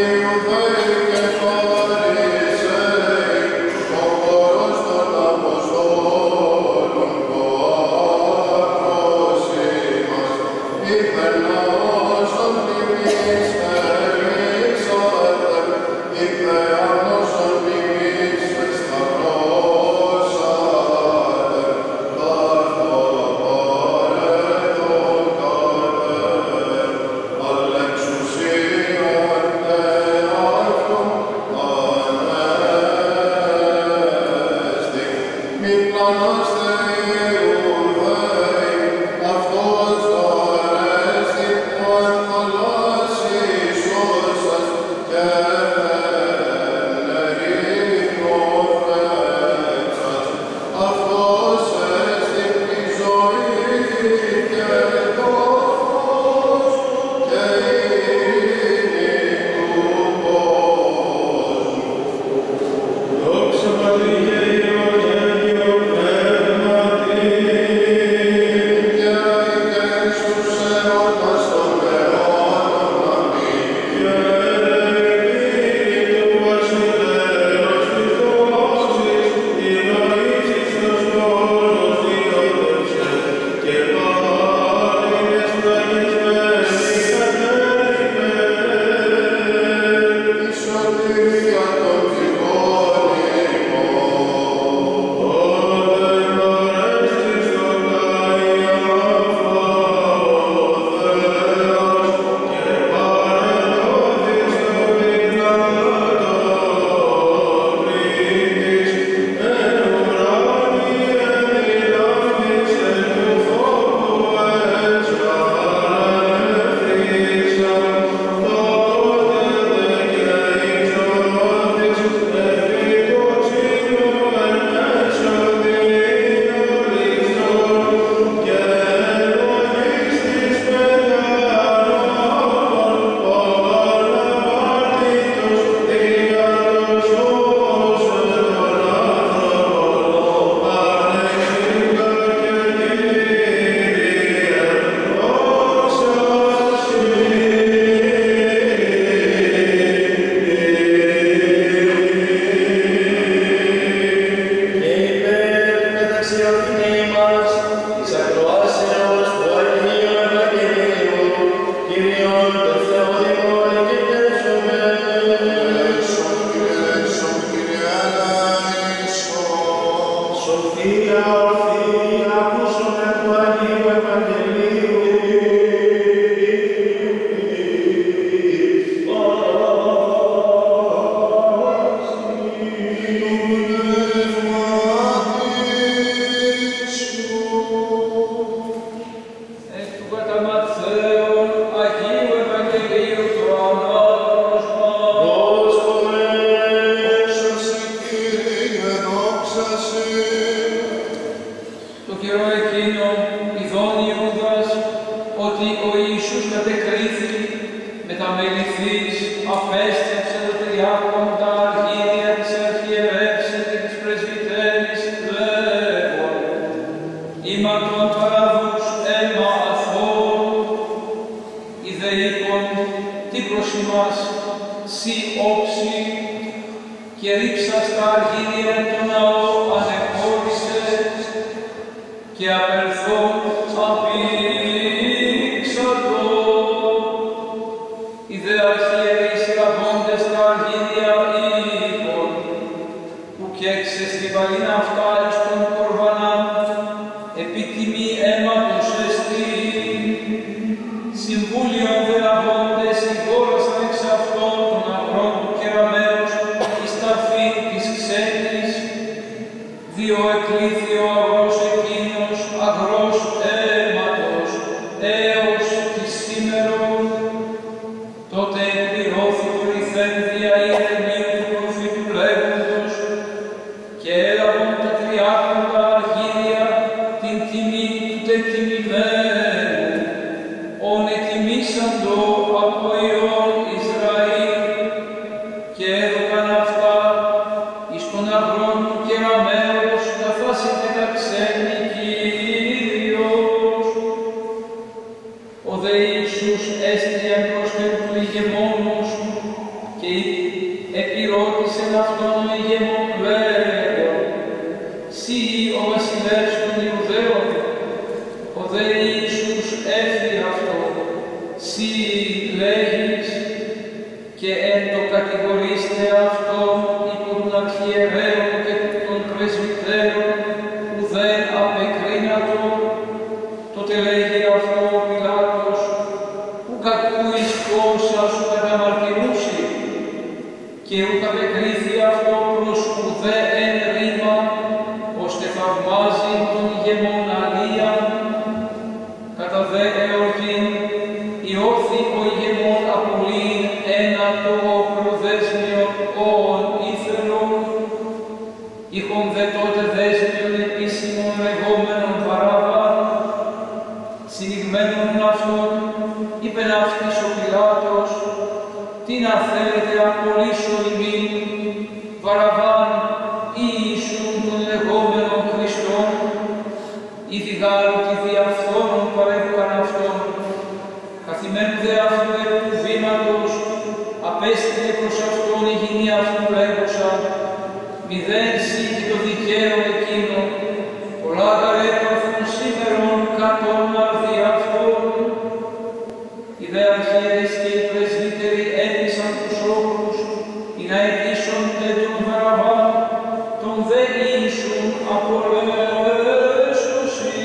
S2: Εις των αγρών του κεραμέως καθώς είτε αυτόν ο ηγεμόν λέγον, «Συ ο βασιλεύς των Ιουδαίων», ο δε Ιησούς έφη αυτό, «Συ λέγεις», και εν το κατηγορήστε αυτόν υπό των αρχιερέων και των πρεσβυτέρων, που δεν απεκρίνατο, τότε λέγει αυτό ο Πιλάτος, «Ουκ ακούεις πόσα σου καταμαρτυρούσι», και ουκ απεκρίθη αυτό προς ουδέ εν ρήμα, ώστε θαυμάζει τον ηγεμόν αλία. Κατά δε εορτήν, ιώθη ο ηγεμόν απολύν ένα το προδέσμιον όον ήθελον, είχον δε τότε δέσμιον επίσημον λεγόμενον Βαραβάν, συνηγμένον αυτόν, είπεν αυτής ο Πιλάτος, «Τι να θέλετε απολύσω ημίν, Βαραβάν ή Ιησούν των λεγόμενων Χριστών, ή διγάλου τη διαφθόνων παρέδωκαν αυτόν, καθημένου δε αυτού επί του βήματος, απέστειλε προς αυτόν η γυνή αυτού λέγουσα, μηδέν σύ και το δικαίω εκείνο, πολλά γαρ έπαθουν σήμερον κατόν αρδί αυτόν». Οι δε αρχιερείς και οι πρεσβύτεροι έτησαν τους όχλους, ή να αιτήσονται τον Βαραβάν, τον δε Ιησούν απολέσωσι.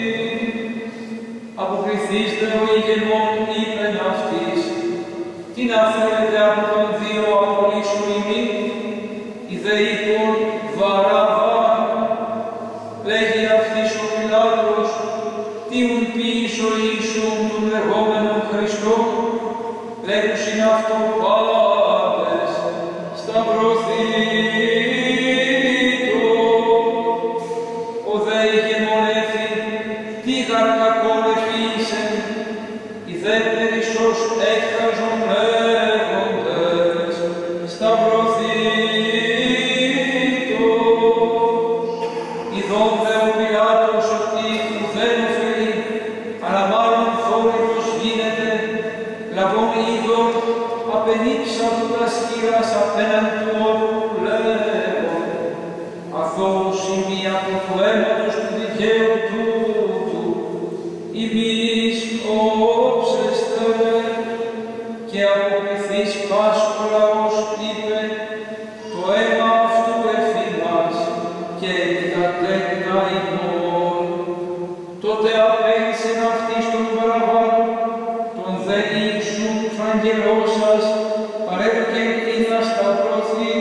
S2: Αποκριθείς δε ο ηγεμόν είπεν αυτής, «Τι να θέλετε από τον δύο απολύσω ημί», οι δε είπον Βαραβάν. Λέγει αυτής ο Πιλάτος, «Τι ουν ποιείς ο Ιησούν των λεγόμενων Χριστών», λέγουσιν αυτό πάντες, σταυρωθήτω. Ο δε ηγεμόν έφη, τι γαρ κακόν επίησεν, οι δε περισσώς έκχαζον λέγοντες, σταυρωθήτω. Ειδών δε ο Πιλάτος ότι ουδέν ωφελεί, αλλά μάλλον θόρυβος γίνεται, λαβών είδων απενίψα του πλασχήρας απέναν του όρου λέγον, «Αθώος ημί από του αίματος του δικαίου τούτου, ημείς όψεστε», και αποκριθείς πας ο λαός είπε, «Το αίμα αυτού εφήμας και κατέκνα ημών». Τότε απέλυσεν αυτής τον Βαραβάν, τον δε Ιησούν φραγγελώσας, παρέδωκεν ή να σταυρωθεί.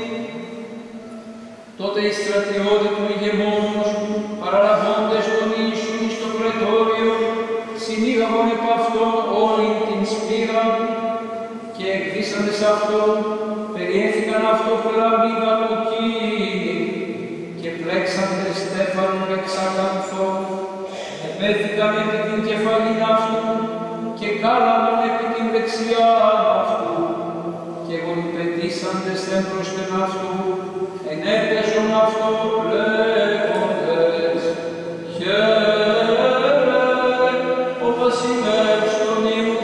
S2: Τότε οι στρατιώτε του ηγεμόνος, παραλαβώντες τον Ιησούν στο πρετόριο, συνήγαγον επ' αυτόν όλην την σπήρα, και εκδίσαντες αυτόν, περιέθηκαν αυτό πελαμίδα κοκκίνη, και πλέξαντες στέφανον εξακανθών, επέθηκαν επί την κεφαλήν αυτού, και κάλαμον επί την δεξιάν αυτού, και γονιπετήσαντες έμπροσθεν αυτού, ενέπαιζον αυτό λέγοντες, «Χαίρε, ο βασιλεύς των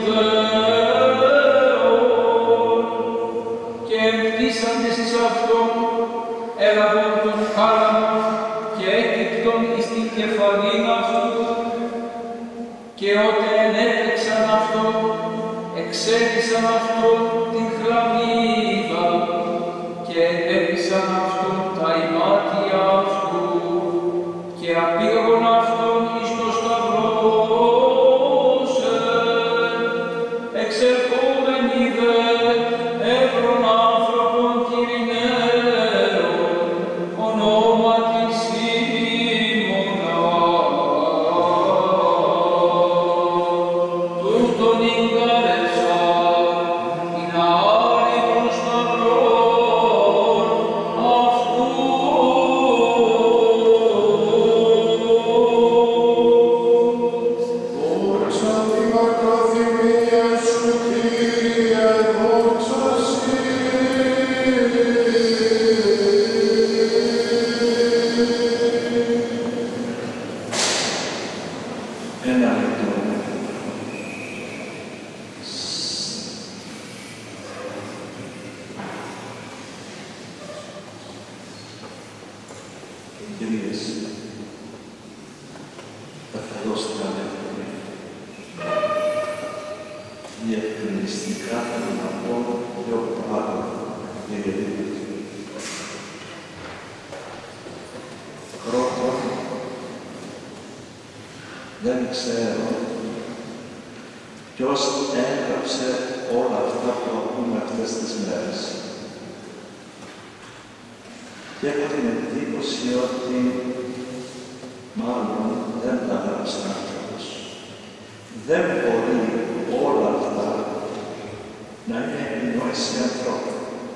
S2: Ιουδαίων», και εμπτήσαντες εις αυτόν, έλαβον τον κάλαμο και έκρυπτον εις την κεφαλήν αυτού, και ότε ενέπαιξαν αυτό, εξέδισαν αυτόν την χλαμίδα και ενέπησαν αυτόν τα ημάτια αυτού και απήγαγον αυτόν εις το σταυρόσε. Εξερχόμενοι δε εύρων άνθρωπον κυριναίων ονόματι Σίμωνα. Τούτον εγκάλεσαν οι
S1: Κυρίες, ευχαριστώ την διευκρινιστικά θέλω να πω δύο πράγματα, κύριε Δήμαρχε. Πρώτον, δεν ξέρω ποιος έγραψε όλα αυτά που ακούμε αυτές τις μέρες. Και έχω την εντύπωση ότι μάλλον δεν τα έγραψε άνθρωπος. Δεν μπορεί όλα αυτά να είναι επινόηση ανθρώπου.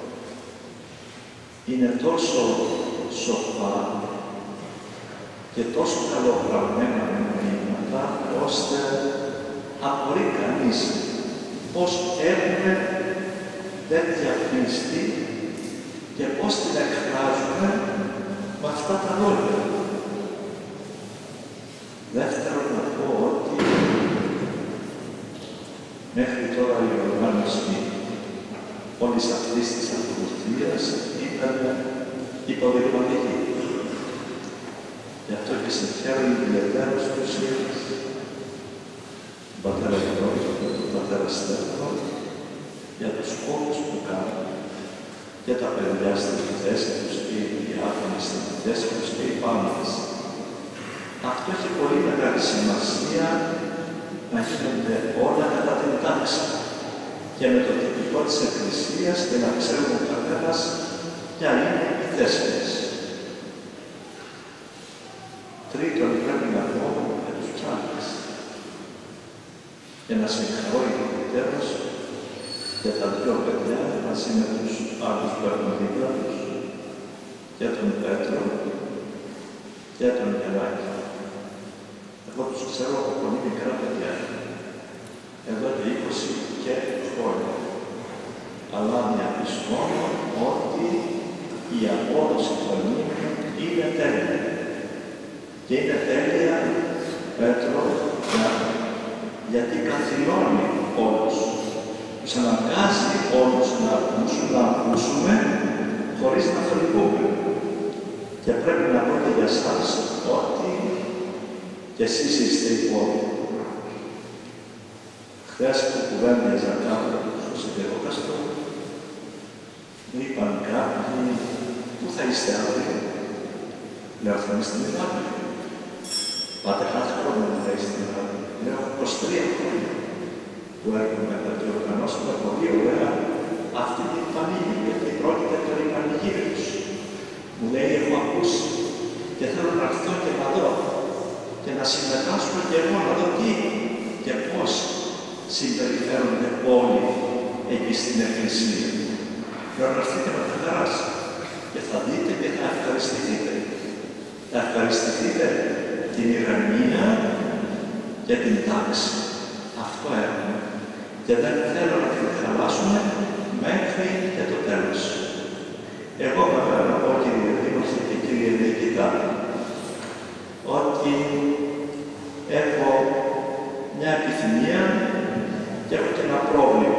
S1: Είναι τόσο σοφά και τόσο καλογραμμένα μηνύματα, ώστε απορεί κανείς πώς έχουμε τέτοια πίστη και πώς την εκφράζουμε με αυτά τα λόγια. Δεύτερον, να πω ότι μέχρι τώρα η οργάνωση όλης αυτής της ακολουθίας ήταν υποδειγματική. Γι' αυτό και συγχαίρω ιδιαίτερα στους ίδιους. Τον πατέρα Γιώργο και τον πατέρα Στέφανο για τους σκόπους που κάνουν και τα παιδιά στις δουλειές τους και οι διάφοροι στις δουλειές τους και οι πάντες. Αυτό έχει πολύ μεγάλη σημασία να γίνονται όλα κατά την τάξη και με το τυπικό της Εκκλησίας και να ξέρουμε ο καθένας ποια είναι η θέση της. Τρίτον, πρέπει να πω με τους ψάρτες και να συγχαρώ ιδιαιτέρως για τα δύο παιδιά μαζί με τους άλλους που έχουν δίπλα τους, και τον Πέτρο και τον Γεράκη. Εγώ τους ξέρω από πολύ μικρά παιδιά, εδώ και είκοσι και χρόνια. Αλλά διαπιστώνω ότι η απόδοση των ύμνων είναι τέλεια. Και είναι τέλεια, Πέτρο, γιατί καθυλώνει όλους. Τους αναγκάζει όλους να ακούσουν, να ακούσουμε, χωρίς να θολυκούμε. Και πρέπει να πω και για εσάς ότι και εσείς είστε υπόλοιποι. Χθες που κουβέντιαζα κάπου στο Σιδηρόκαστρο, μου είπαν κάποιοι, πού θα είστε αύριο? Λέω, θα είστε Μιλάνο. Πάτε κάθε χρόνο που θα είστε Μιλάνο. Λέω, είκοσι τρία χρόνια που έρχομαι να το οργανώσουμε πολύ ωραία αυτή την πανήγυρη, γιατί πρόκειται περί πανηγύρους. Μου λέει, έχω ακούσει και θέλω να έρθω και να δω και να συμμετάσχω και εγώ να δω τι και πώς συμπεριφέρονται όλοι εκεί στην Εκκλησία. Πρέπει να έρθετε με τα χαράς και θα δείτε και θα ευχαριστηθείτε. Θα ευχαριστηθείτε την ηρεμία και την τάξη. Αυτό έχουμε. Και δεν θέλω να την χαλάσουμε μέχρι και το τέλος. Εγώ βέβαια να πω, κύριε Δήμαρχε και κύριε Διοικητά, ότι έχω μια επιθυμία και έχω και ένα πρόβλημα.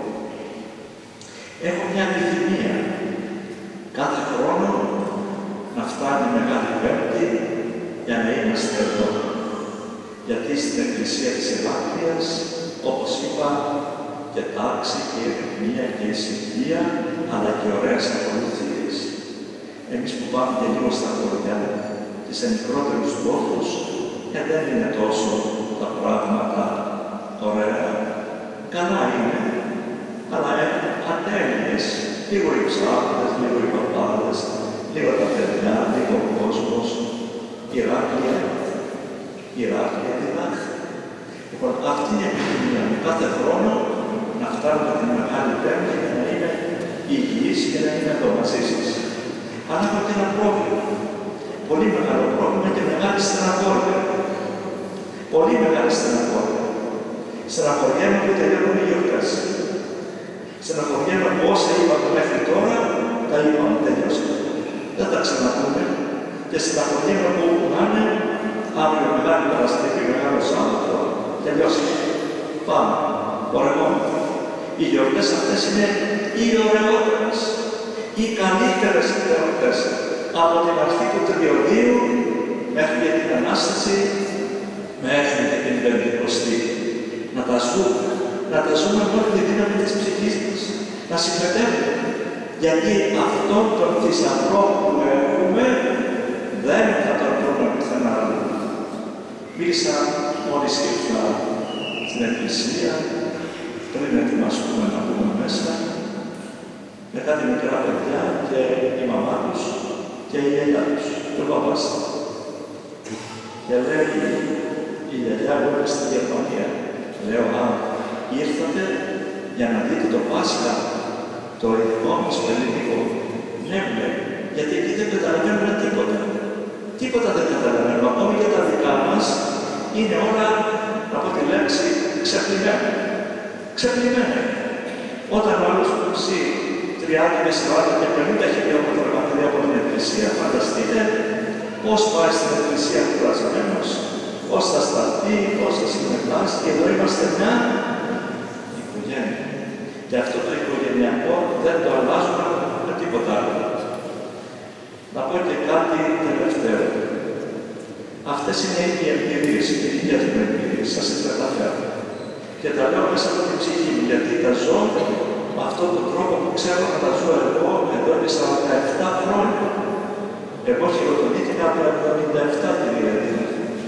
S1: Έχω μια επιθυμία κάθε χρόνο να φτάνει Μεγάλη Πέμπτη για να είμαστε εδώ. Γιατί στην Εκκλησία της Ελάχτριας, όπως είπα, και τάξη και ηρεμία και ησυχία, αλλά και ωραίες ακολουθίες. Εμείς που πάμε και λίγο στα χωριά και σε μικρότερους τόπους, και δεν είναι τόσο τα πράγματα ωραία. Καλά είναι, αλλά έχουν ατέλειες. Λίγο οι ψάρτες, λίγο οι παπάδες, λίγο τα παιδιά, λίγο ο κόσμος. Ηράκλεια, Ηράκλεια διδάχθη. Λοιπόν, αυτή είναι η επιθυμία μου κάθε χρόνο να φτάνουμε την Μεγάλη Πέμπτη και να είναι υγιής και να είναι εδώ μαζί σας. Αλλά έχω και ένα πρόβλημα. Πολύ μεγάλο πρόβλημα και μεγάλη στεναχώρια. Πολύ μεγάλη στεναχώρια. Στεναχωριέμαι που τελειώνουν οι γιορτές. Στεναχωριέμαι που όσα είπαμε μέχρι τώρα, τα είπαμε, τελειώσαμε. Δεν τα ξαναπούμε. Και στεναχωριέμαι που όπου να είναι, αύριο Μεγάλη Παρασκευή, Μεγάλο Σάββατο, τελειώσαμε. Πάμε. Ωραιόμαστε. Οι γιορτές αυτές είναι οι ωραιότερες, οι καλύτερες γιορτές. από την αρχή του τριωδίου μέχρι και την Ανάσταση, μέχρι και την Πεντηκοστή. Να τα ζούμε, να τα ζούμε με όλη τη δύναμη της ψυχής μας, να συμμετέχουμε. Γιατί αυτόν τον θησαυρό που έχουμε δεν θα τον βρούμε πουθενά άλλο. Μίλησα μόλις ήρθα στην Εκκλησία, πριν ετοιμαστούμε να μπούμε μέσα, με κάτι μικρά παιδιά και η μαμά τους και η γιαγιά τους, και ο παπάς. Και λέει η γιαγιά μου στη Γερμανία, λέω, α, ήρθατε για να δείτε το Πάσχα, το ειδικό μας ελληνικό. Ναι, μου λέει, γιατί εκεί δεν καταλαβαίνουμε τίποτα. Τίποτα δεν καταλαβαίνουμε. Ακόμη και τα δικά μας είναι όλα, από τη λέξη, ξεπλημμένα. Ξεπλημμένα. Όταν ο άλλος που ζει τριάντα με σαράντα και πενήντα χιλιόμετρα μακριά από την Εκκλησία, φανταστείτε πώς πάει στην Εκκλησία κουρασμένος, πώς θα σταθεί, πώς θα συμμετάσχει, και εδώ είμαστε μια οικογένεια. Και αυτό το οικογενειακό δεν το αλλάζουμε με τίποτα άλλο. Να πω και κάτι τελευταίο. Αυτές είναι οι εμπειρίες, οι δικές μου εμπειρίες, σας τις μεταφέρω. Και τα λέω μέσα από την ψυχή μου, γιατί τα ζω με αυτόν τον τρόπο που ξέρω να τα ζω εγώ εδώ και σαράντα επτά χρόνια. Εγώ χειροτονήθηκα από το εβδομήντα επτά, κυρία Δήμαρχε.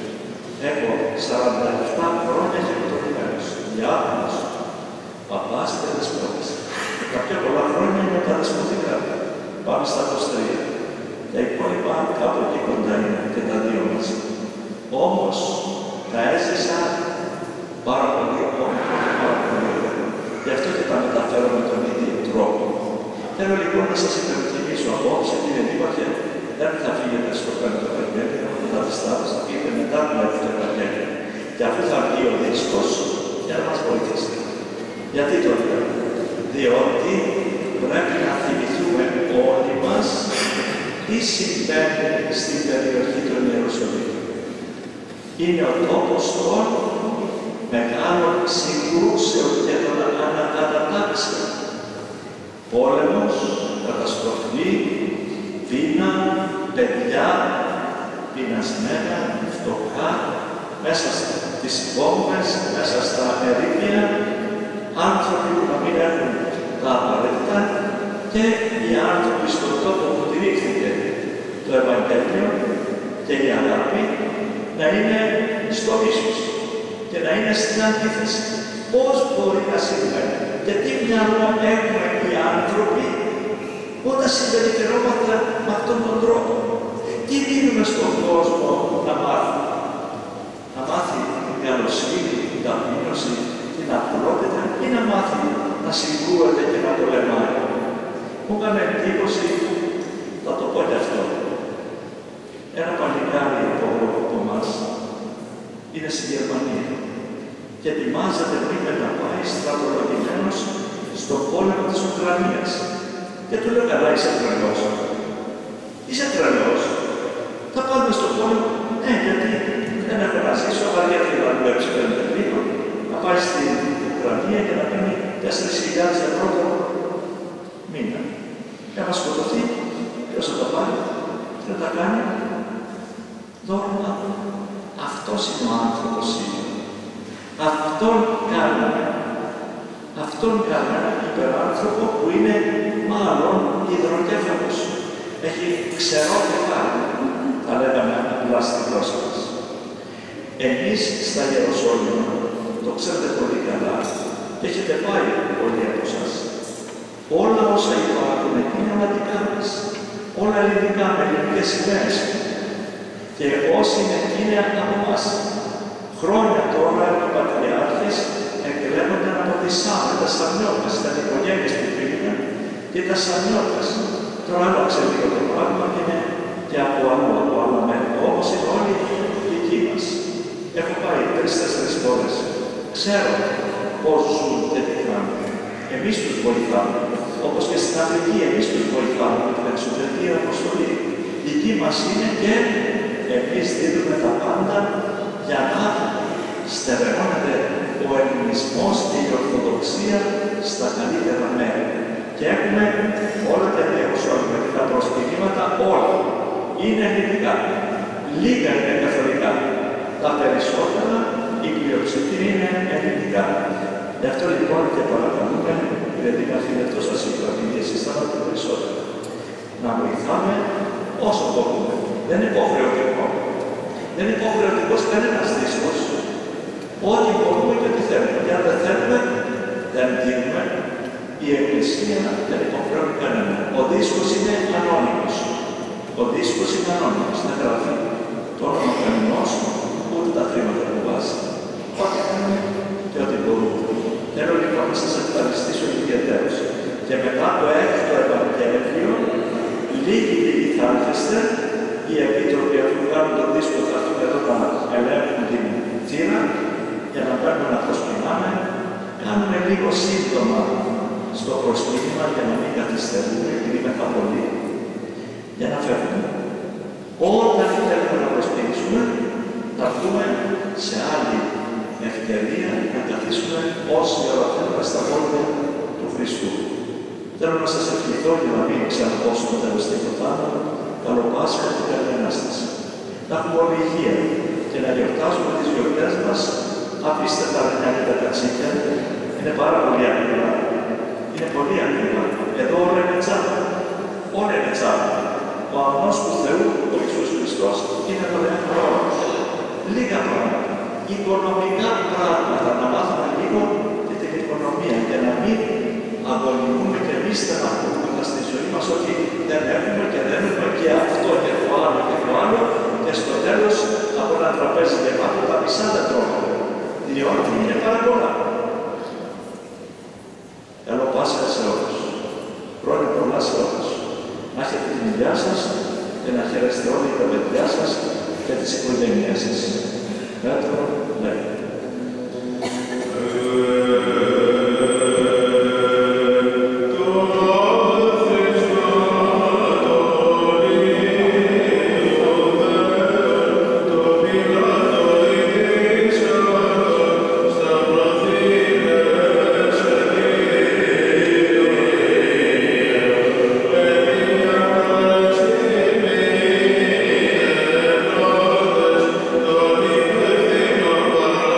S1: Έχω σαράντα επτά χρόνια χειροτονημένος. Διάκονος, παπάς και δεσπότης. Κάποια πολλά χρόνια είναι τα δεσποτικά. Πάμε στα είκοσι τρία. Τα υπόλοιπα κάπου εκεί κοντά είναι και τα δύο μας. Όμως τα έζησα πάρα πολύ όμορφα και πάρα πολύ ωραία. Γι' αυτό και τα μεταφέρω με τον ίδιο τρόπο. Θέλω λοιπόν να σας υπενθυμίσω απόψε, κύριε Δήμαρχε, δεν θα φύγετε στο πέμπτο Ευαγγέλιο, θα διστάτε, θα φύγετε μετά το έβδομο Ευαγγέλιο. Και αφού θα βγει ο δίσκος, για να μας βοηθήσετε. Γιατί το λέω? Διότι πρέπει να θυμηθούμε όλοι μας τι συμβαίνει στην περιοχή των Ιεροσολύμων. Είναι ο τόπος των μεγάλων συγκρούσεων και των ανακατατάξεων. Πόλεμος, καταστροφή, πείνα, παιδιά, πεινασμένα, φτωχά, μέσα στις βόμβες, μέσα στα ερήπια, άνθρωποι που να μην έχουν τα απαραίτητα και οι άνθρωποι στον τόπο που τηρήθηκε το Ευαγγέλιο και η αγάπη να είναι στο ίσως και να είναι στην αντίθεση. Πώς μπορεί να συμβαίνει και τι μυαλό έχουμε οι άνθρωποι όταν συμπεριφερόμαστε με αυτόν τον τρόπο? Τι δίνουμε στον κόσμο να μάθει? Να μάθει την καλοσύνη, την ταπείνωση, την απλότητα ή να μάθει να συγκρούεται και να πολεμάει? Μου έκανε εντύπωση, θα το πω και αυτό. Ένα παλικάρι από, από εμάς είναι στη Γερμανία και ετοιμάζεται πριν να πάει στρατολογημένος στον πόλεμο της Ουκρανίας. Και του λέω, καλά, είσαι τρελός. Είσαι τρελός. Θα πάμε στον πόλεμο. Ναι, γιατί δεν έχω να ζήσω, αλλά γιατί να δουλέψει πέντε λίγο, να πάει στην Ουκρανία και να παίρνει τέσσερις χιλιάδες ευρώ το μήνα. Και να σκοτωθεί, ποιος θα το πάρει, τι θα τα κάνει? Δόρμα. Αυτός είναι ο άνθρωπος σήμερα. Αυτόν κάναμε. Αυτόν κάναμε υπεράνθρωπο που είναι μάλλον υδροκέφαλος. Έχει ξερό κεφάλι. Τα λέγαμε απλά στη γλώσσα μας. Εμείς στα Ιεροσόλυμα, το ξέρετε πολύ καλά και έχετε πάει πολλοί από εσάς. Όλα όσα υπάρχουν εκεί είναι δικά μας. Όλα ελληνικά με ελληνικές σημαίες. Και όσοι είναι είναι από εμάς. Χρόνια τώρα οι πατριάρχες εκλέγονταν από τις άμετες, τα σαμιώτες, τα οικογένειες που πήγαιναν και τα σαμιώτες. Τώρα άλλαξε λίγο το πράγμα και είναι και από άλλο, από άλλο μέρη. Όμως είναι όλοι δικοί μας. Έχω πάει τρεις-τέσσερις φορές. Ξέρω πώς ζουν και τι κάνουν. Εμείς τους βοηθάμε. Όπως και στην Αφρική, εμείς τους βοηθάμε με την εξωτερική αποστολή. Δική μας είναι και εμείς δίνουμε τα πάντα για να στερεώνεται ο ελληνισμός και η ορθοδοξία στα καλύτερα μέρη. Και έχουμε όλα τα Ιεροσόλυμα και τα προσκυνήματα όλα. είναι ελληνικά. Λίγα είναι καθολικά. Τα περισσότερα, η πλειοψηφία είναι ελληνικά. Γι' αυτό λοιπόν και παρακαλούμε, γιατί καθηγητός σας είπατε και εσείς θα πάτε περισσότερο, να βοηθάμε όσο μπορούμε. Δεν είναι υποχρεωτικό. Δεν είναι υποχρεωτικός κανένας δίσκος. Ό,τι μπορούμε και ό,τι θέλουμε. Και αν δεν θέλουμε, δεν δίνουμε. Η Εκκλησία δεν υποχρεώνει κανένα. Ο δίσκος είναι ανώνυμος. Ο δίσκος είναι ανώνυμος. Δεν γράφει το όνομα κανενός, ούτε τα χρήματα που βάζει. Ό,τι θέλουμε και ό,τι μπορούμε. Θέλω λοιπόν να σας ευχαριστήσω ιδιαίτερως. Και μετά το έκτο Ευαγγέλιο, λίγοι λίγοι θα έρθετε, οι επίτροποι αφού κάνουν τον δίσκο θα έρθουν εδώ να ελέγχουν την θύρα για να παίρνουμε να προσπινάμε. Κάνουμε λίγο σύντομα στο προσκύνημα για να μην καθυστερούμε, επειδή είναι θα πολύ, για να φεύγουμε. Όταν θέλουμε να προσπινήσουμε, θα βγούμε σε άλλη ευκαιρία να καθίσουμε όση ώρα θέλουμε στα πόδια του Χριστού. Θέλω να σας ευχηθώ για να μην ξαναπώ στο τέλος τίποτα άλλο. Καλό Πάσχα και καλή Ανάσταση. Να έχουμε όλη υγεία και να γιορτάζουμε τις γιορτές μας. Αφήστε τα ρενιά και τα κατσίκια. Είναι πάρα πολύ ακριβά. Είναι πολύ ακριβά. Εδώ όλα είναι τσάπα. Όλα είναι τσάπα. Ο αμνός του Θεού, ο Ιησούς Χριστός, είναι δωρεάν χρόνο. Λίγα πράγματα. Οικονομικά πράγματα. Να μάθουμε λίγο και την οικονομία και να μην αγωνιμούμε και εμείς στεναχωρούμε στη ζωή μας ότι δεν έχουμε και δεν έχουμε και αυτό και το άλλο και το άλλο και στο τέλος από ένα τραπέζι γεμάτο τα μισά δεν τρώμε. Διότι είναι πάρα πολλά. Καλό Πάσχα σε όλους. Χρόνια πολλά σε όλους. Να έχετε την υγειά σας και να χαιρέσετε όλοι τα παιδιά σας και τις οικογένειές σας. Πέτρο, λέει.
S4: Thank you.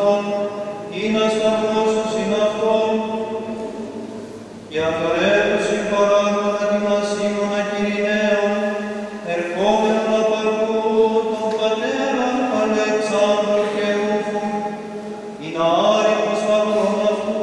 S3: αυτόν, ή να σταυρώσουν αυτόν, και αφαιρέτουσιν παράγοντα την ασύμωνα Κυριναίων, ερχόμενον απαρκού τον πατέρα Αλεξάνδρου και Ρούφου, ή να άρρηκο σταυρών αυτού,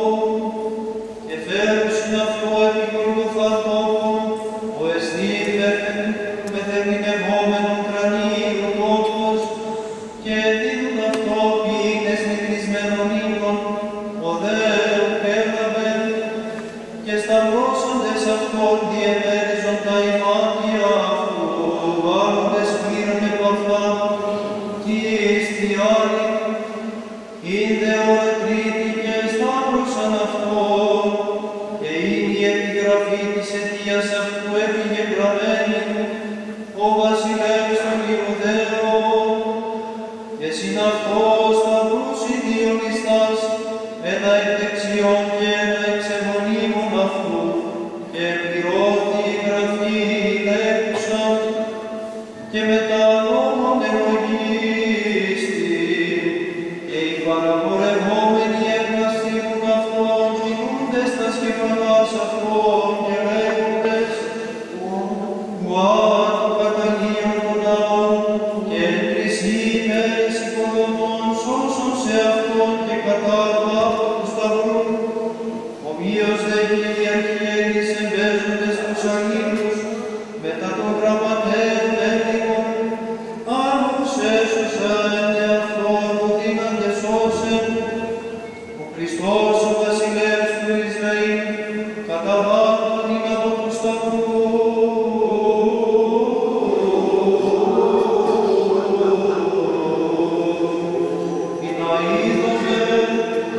S3: και φέρουσιν αυτό επικολουθατόπου, ο εστίν μεθερμηνευόμενον κρανίου τόπος, και δίδουν αυτό πίνες μυθισμένων ύμνων, ο δε ουκέλαβε, και σταυρώσαντες αυτόν διεμέριζον τα ημάτια αυτού, βάλλοντες πλήρων επ' αυτά, κι εις άλλη, είδε ώρα τρίτη και σταύρωσαν αυτόν, και είναι η επιγραφή της αιτίας αυτού επιγεγραμμένη, ο βασιλεύς των Ιουδαίων, και συν αυτός σταυρώσει δύο ληστάς, ένα εκ δεξιών και ένα εξ αιμονίμων αυτού, και πληρώθη η γραφή λέγουσα, και μετά νόμον ευλογίστη, και οι παραπορευόμενοι ευλαστήμουν αυτόν, κινούντες τας κεφαλάς αυτών και λέγοντες, ουά το καταγίον των ναών, και εν τρισί ημέρες οικοδομών σώσον σε αυτόν και κατά το αυτό του σταυρού. Ομοίως δε και οι αρχιέρεις εμπέζοντες τους αλλήλους, μετά των γραμματέων έντιμων, άλλους έσωσαν εαυτόν που δύνανται σώσεν. Ο Χριστός ο βασιλεύς του Ισραήλ, καταβάλλον είναι από του σταυρού. Ή να είδομε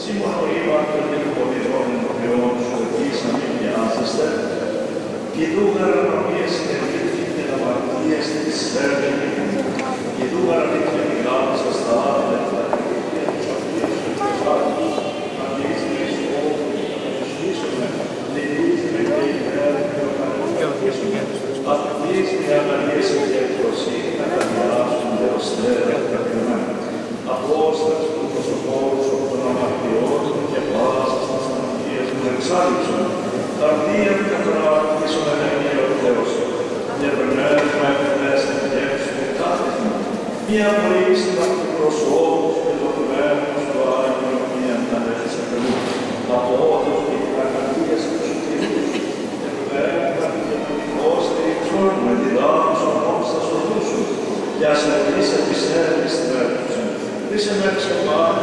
S1: σύμφωνο ύπαρκτο και του πολυθρόνου των Θεών σου επίσης να μην βιάζεστε, και δού γαρανομίες και δίκτυ και αμαρτίες της σέρνη, και δού γαρανομίες και γάμους σας τα άδεια τα κριτήρια τους αυτούς και τους άδειους, αντίστοιχες όπου θα προσφύσουμε, λυπήσουμε και υπέρ και ορκανίσουμε, αυτής με αναλύση και εκδοσύνη να καταγράψουν δεωστέρα και καθημερινά. Απόσταση του προσωπόρου των αμαρτιών και πάσας της αμαρτίας που εξάλληψαν, καρδία του κατράπτυσον ενέργεια ο Θεός, και πνεύμα εκπλέστα γεύση και κάθισμα, μία πρίστα του προσώπους και το πνεύμα στο Άγιο μία αναλέσεις ακρού, από όδος και κακαδίες του σωτήρους, και πνεύμα και νομικός στήριξον με διδάφους απόψας οδούς σου, και ας ελπίσε της έρης τρέφουσαν. Είσαι με ξεμάνει,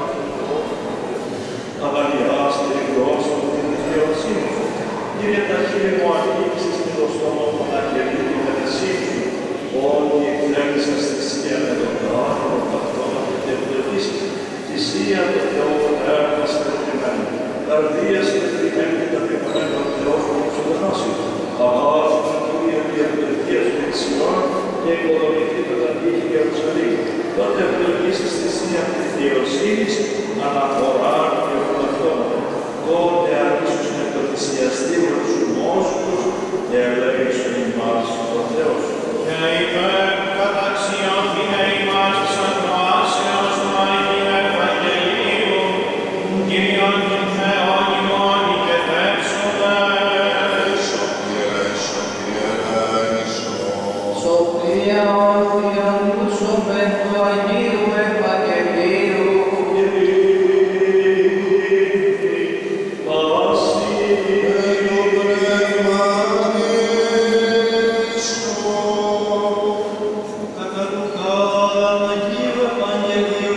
S1: αγαλιάστε η γλώσσα του την δικαιοσύνη σου. Κύριε τα χείλη μου ανοίξεις και το στόμα μου να γελεί την μελισσή σου. Όλοι εκλέγησαν θυσία με τον άνθρωπο, παυτόνα και ευλογήσεις. Θυσία το Θεό έρμας πετριμένη. Καρδίας πετριμένη και ταπειμμένη ο Θεός που σου δώσει. Αγάπη Κύριε διαπληκτίας του Ισιών και οικοδομηθεί το ταπίχη Ιερουσαλήμ. Τότε ευλογήσεις θυσία δικαιοσύνης, αναφορά και οφυλακτώματα. Τότε αρνήσους με το θυσιαστήριο σου μόσχους και ελέγησον ημάς ο Θεός.
S4: Και υπέρ καταξιώθηνε ημάς της ακροάσεως του Αγίου Ευαγγελίου, Κύριον την Θεόν ημών ηγετεύσουμε.
S5: Σοφία όρθια του σοφέν του Αγίου Ευαγγελίου.
S3: Κατά Λουκά, Αγίου Ευαγγελίου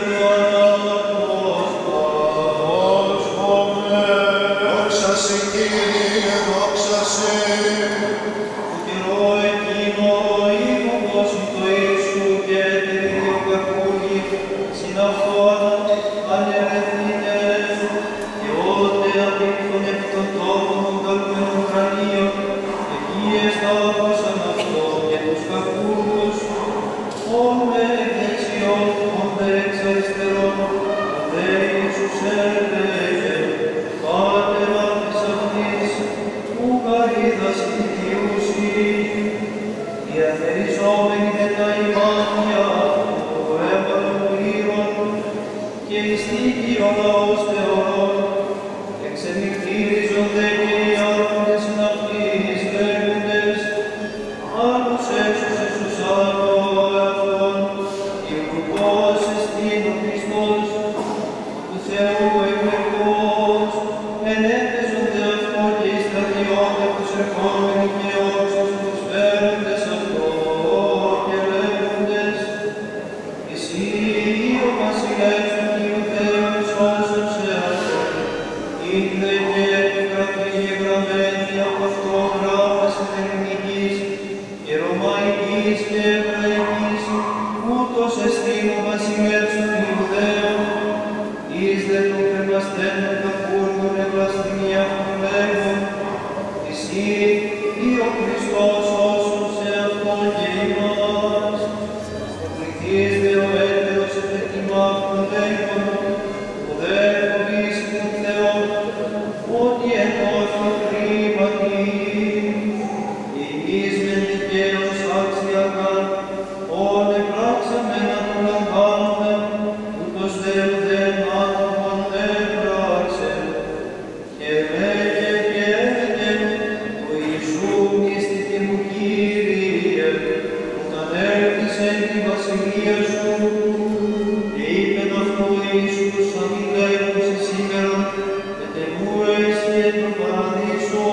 S4: Δόξα σε Κύριε, δόξα σε.
S3: το καιρό εκείνο ήμουν το Ιησού και δύο κακούγοι συν αυτόν ανερεθήνες, και ότε απήχθον επί των τόπων των καλουμένων κρανίων, εκεί εσταύρωσαν αυτόν και τους κακούγους, ον με δεξιόν, ον δε εξ αριστερών, ον δε Ιησούς έλεγε, Πάτερ της αυτής, που γαρίδας την θείουσι, διαθεριζόμενοι δε τα ημάνια του έβαλον πλήρων, και εις τίκη ο λαός θεωρών, εξεμιχτήριζον δε και οι άρχοντες εν αυτής λέγοντες, άλλους έξωσες τους άλλο εαυτόν, υπουργός εστίν ο Χριστός, του Θεού εκλεκτός, ενέπαιζον δε αυτό και οι στρατιώτες ερχόμενοι και όξους τους φέροντες αυτό και λέγοντες, εσύ ο βασιλεύς του Θεού Θεού σώσον σε αυτό, ήλθε και επικρατής γεγραμμένη από αυτό γράφας ελληνικής και ρωμαϊκής και εβραϊκής, ούτως εστίν ο βασιλεύς των Ιουδαίων, εις δε των κρεμαστένων κακούργων ευλαστημία των λέγων, εσύ ή ο Χριστός όσον σε αυτόν και ημάς, ο πληθείς δε ο έτερος επετιμάκτων λέγων, ο δε φοβήσει τον Θεόν, ότι ενός το χρήματι, εμείς με δικαίως αξιακάν, όν επράξαμεν να τον λαμβάνουμε, ούτως δε ουδέν άνθρωπον έπραξε. Και λέγε και έλεγε, ο Ιησού μυστική μου Κύριε, όταν έρθεις εν τη βασιλεία σου, και είπεν αυτό ο Ιησούς αμιλέγοντας σήμερον, ετεμού εσύ εν τον παραδείσο.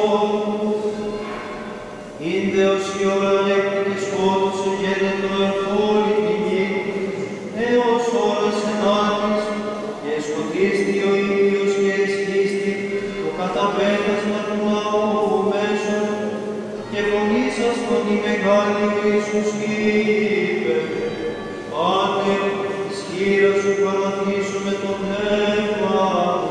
S3: Ήντε ως η ώρα έκτη σκότωσε γένετο ερθόλη την γη, έως ώρας ενάτης, και σκοτίστη ο ήλιος και εσχίστη το καταπέτασμα του λαού μέσων, και φωνήσας τον η μεγάλη ο Ιησούς είπε, Πάτερ, της χείρας σου παραδείσου με το πνεύμα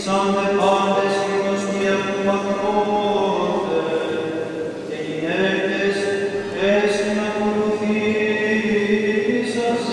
S3: ήσαντε πάντες οι γνωστοί από πατρότε, και γυναίκες έσυν ακολουθήσασε.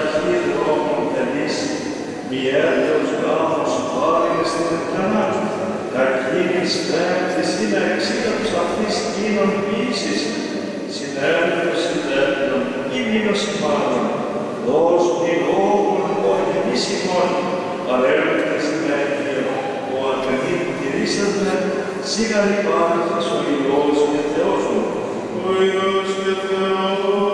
S1: Μιέρδος γάμος πάλι στην Κανά. γίνεις παίκτης ή να εξήγατος αυτής κοινών ποιήσης, συνέλθος συνέλθον ή μήνος ημάρων, δώσ' την όπλων όρκενης ημών, παρέλθτε συνέλθιο, ο αγενή κηρύσσατε, σίγαρ υπάρχεις ο Υιός και Θεός μου.
S4: Ο Υιός και Θεός μου.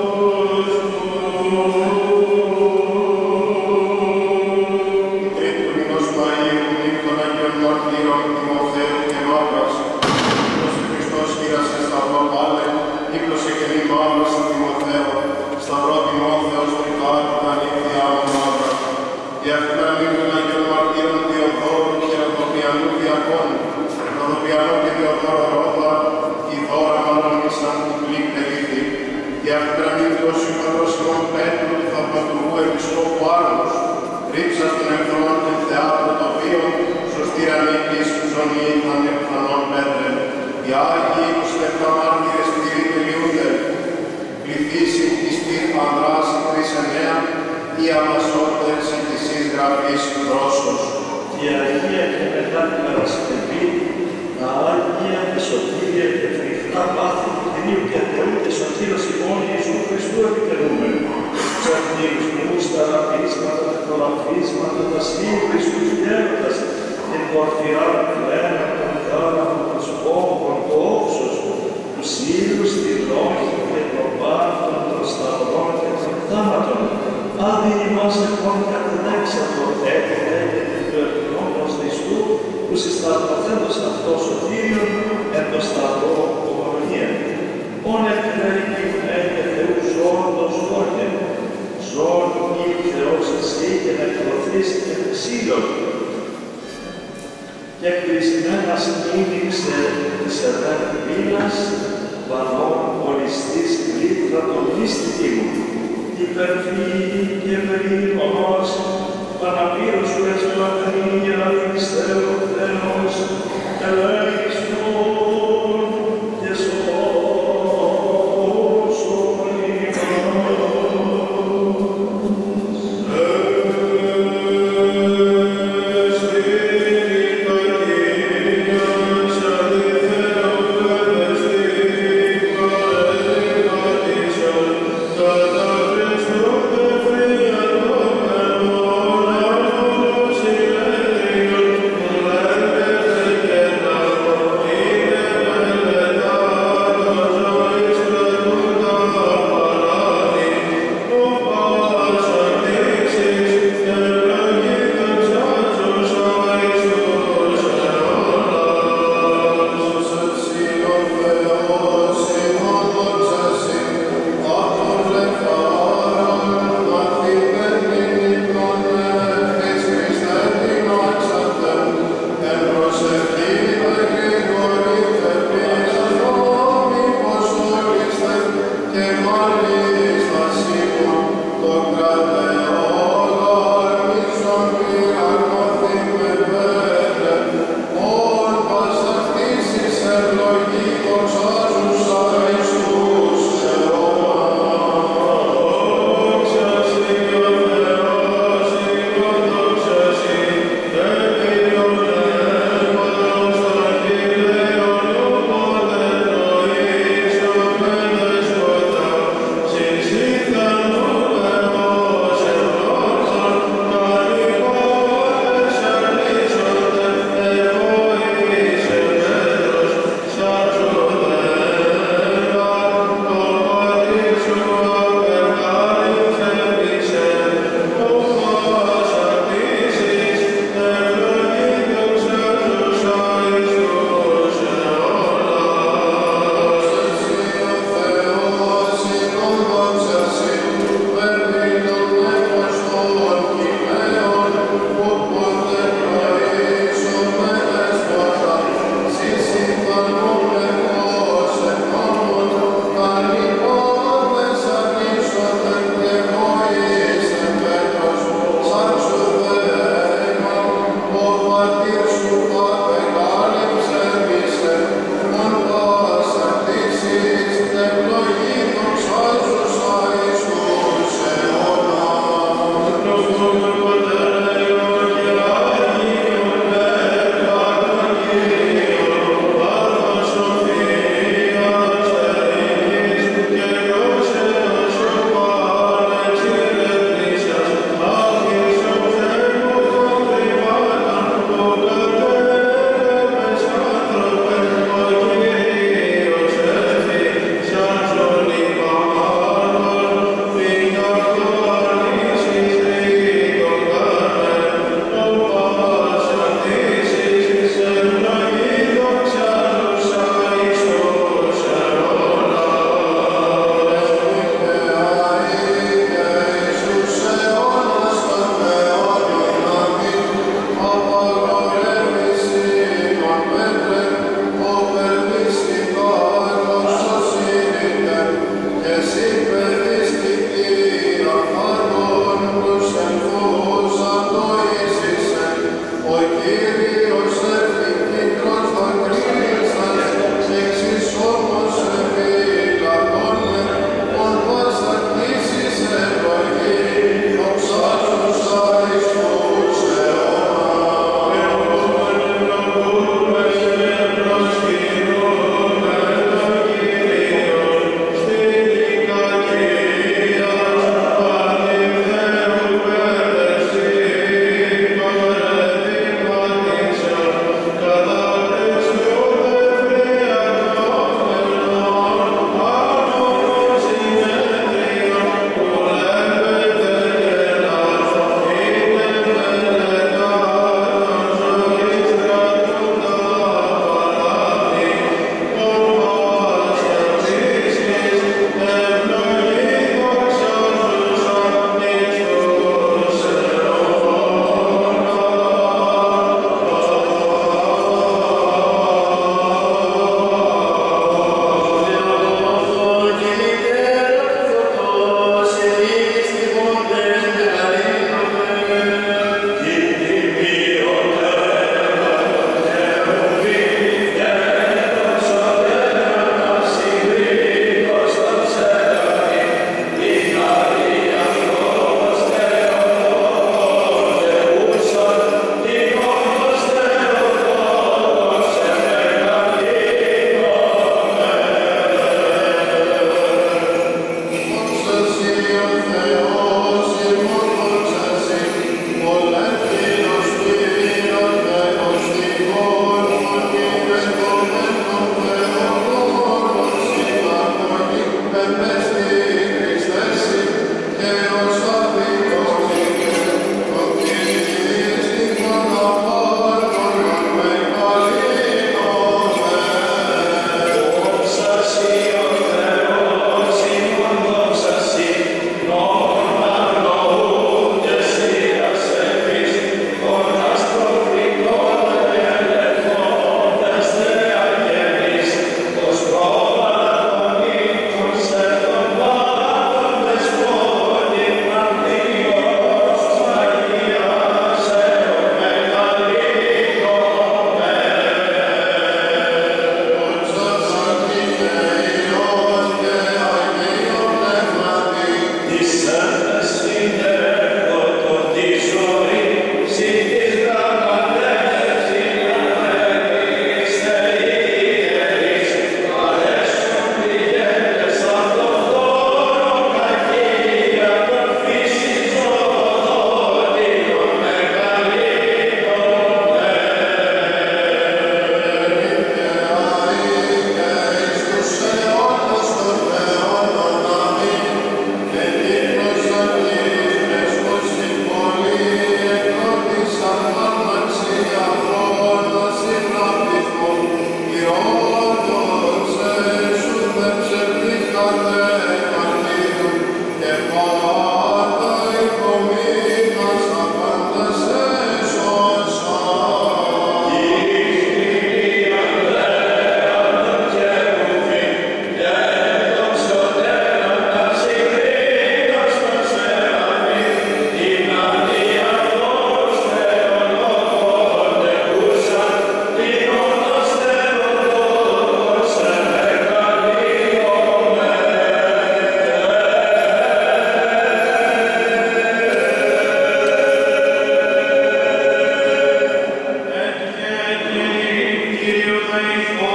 S4: Τρίτου μηνός Μαΐου, νύχτων Αγίων Μαρτύρων, Τιμοθέου και Μαύρας, ύπλωσε Χριστός Κύριος σε σταυρό πάλε, ύπλωσε και μη Μαύρος στον Τιμοθέο, σταυρό Τιμόθεος τριτάρου τα νύχτια Μαύρα. Για αυτήν ανήκουν Αγίων Μαρτύρων Διοδόρου και Ροδοπιανού Διακόνου, Ροδοπιανού και Διοδόρου Ρόδα, η δώρα μαλωνίσαν την πλήκτε λύθη. Για αυτήν ανήκουν ο Σύμβατος Σιμών Πέτρου του Θαυματουργού Επισκόπου Άρνους, ρίψας των εχθρών και θεάτρων τοπίων, σωστήρα νίκης που ζωνή ήταν επιφανών Πέτρε. Οι Άγιοι είκοσι επτά μάρτυρες πυροί τελειούνται, πληθύσει της πυρ ανδράς τρεις εννέα, ή αμασότες της γραφής δρόσος.
S1: Η Αγία και μετά την Παρασκευή, τα Άγια και σωτήρια και φρικτά πάθη του Κυρίου και Θεού και σωτήρος ημών Ιησού Χριστού επιτελούμενου. Σωτήρους νους, τα ραπίσματα, τα προλαφίσματα, τα σχήμου Χριστούς γέροντας, την πορφυρά του φλένα, τον θάλαμο, τον σκόπων, το όψος, τους ήλους, τη λόγη και τον πάρτον, των σταυρών και των θάματων. Άδει ημάς λοιπόν κατεδέξατο έκτε και την Θεοτηνόμος Χριστού, που συσταυρωθέντος αυτό σωτήριον εν το σταυρό ομολογία. Ον εκραίει και Θεού ζώων των ζώων, ζώων ή Θεός εσύ και να εκδοθείς και ξύλων. Και κλεισμένας ήμιξε της εδέν πύλας, πανών ολιστής κλήτρα των μύστικη μου. Υπερφύγει και περίμονος, Παναπήρου σου εσπλατρία, Χριστέου Θεός, ελέγχιστον και σώσον
S4: Amen.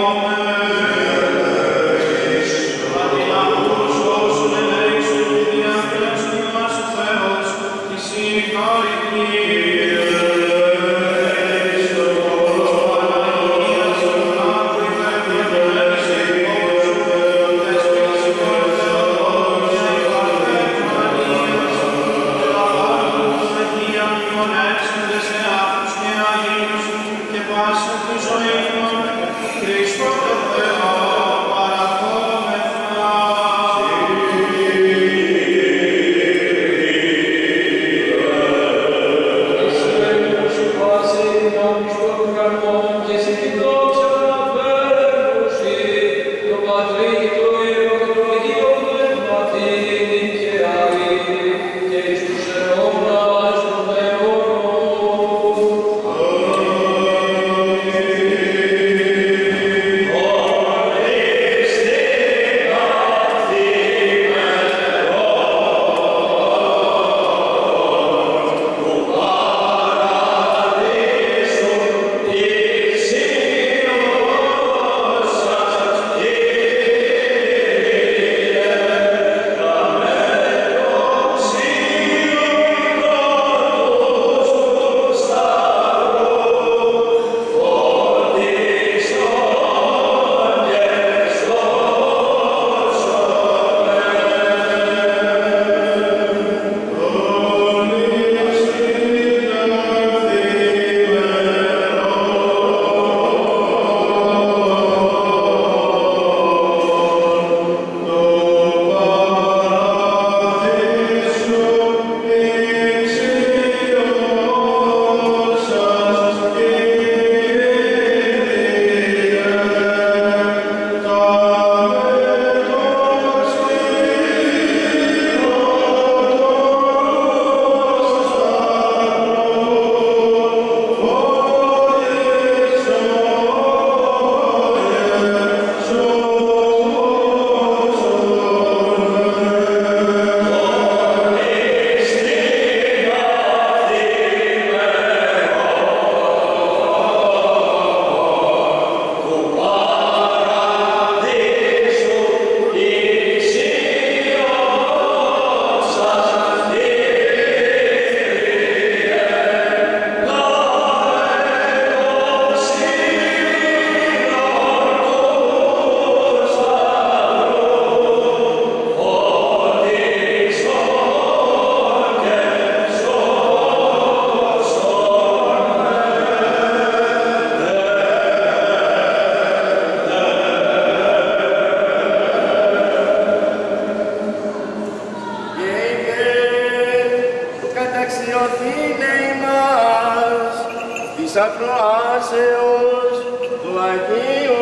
S6: ακροάσεως του Αγίου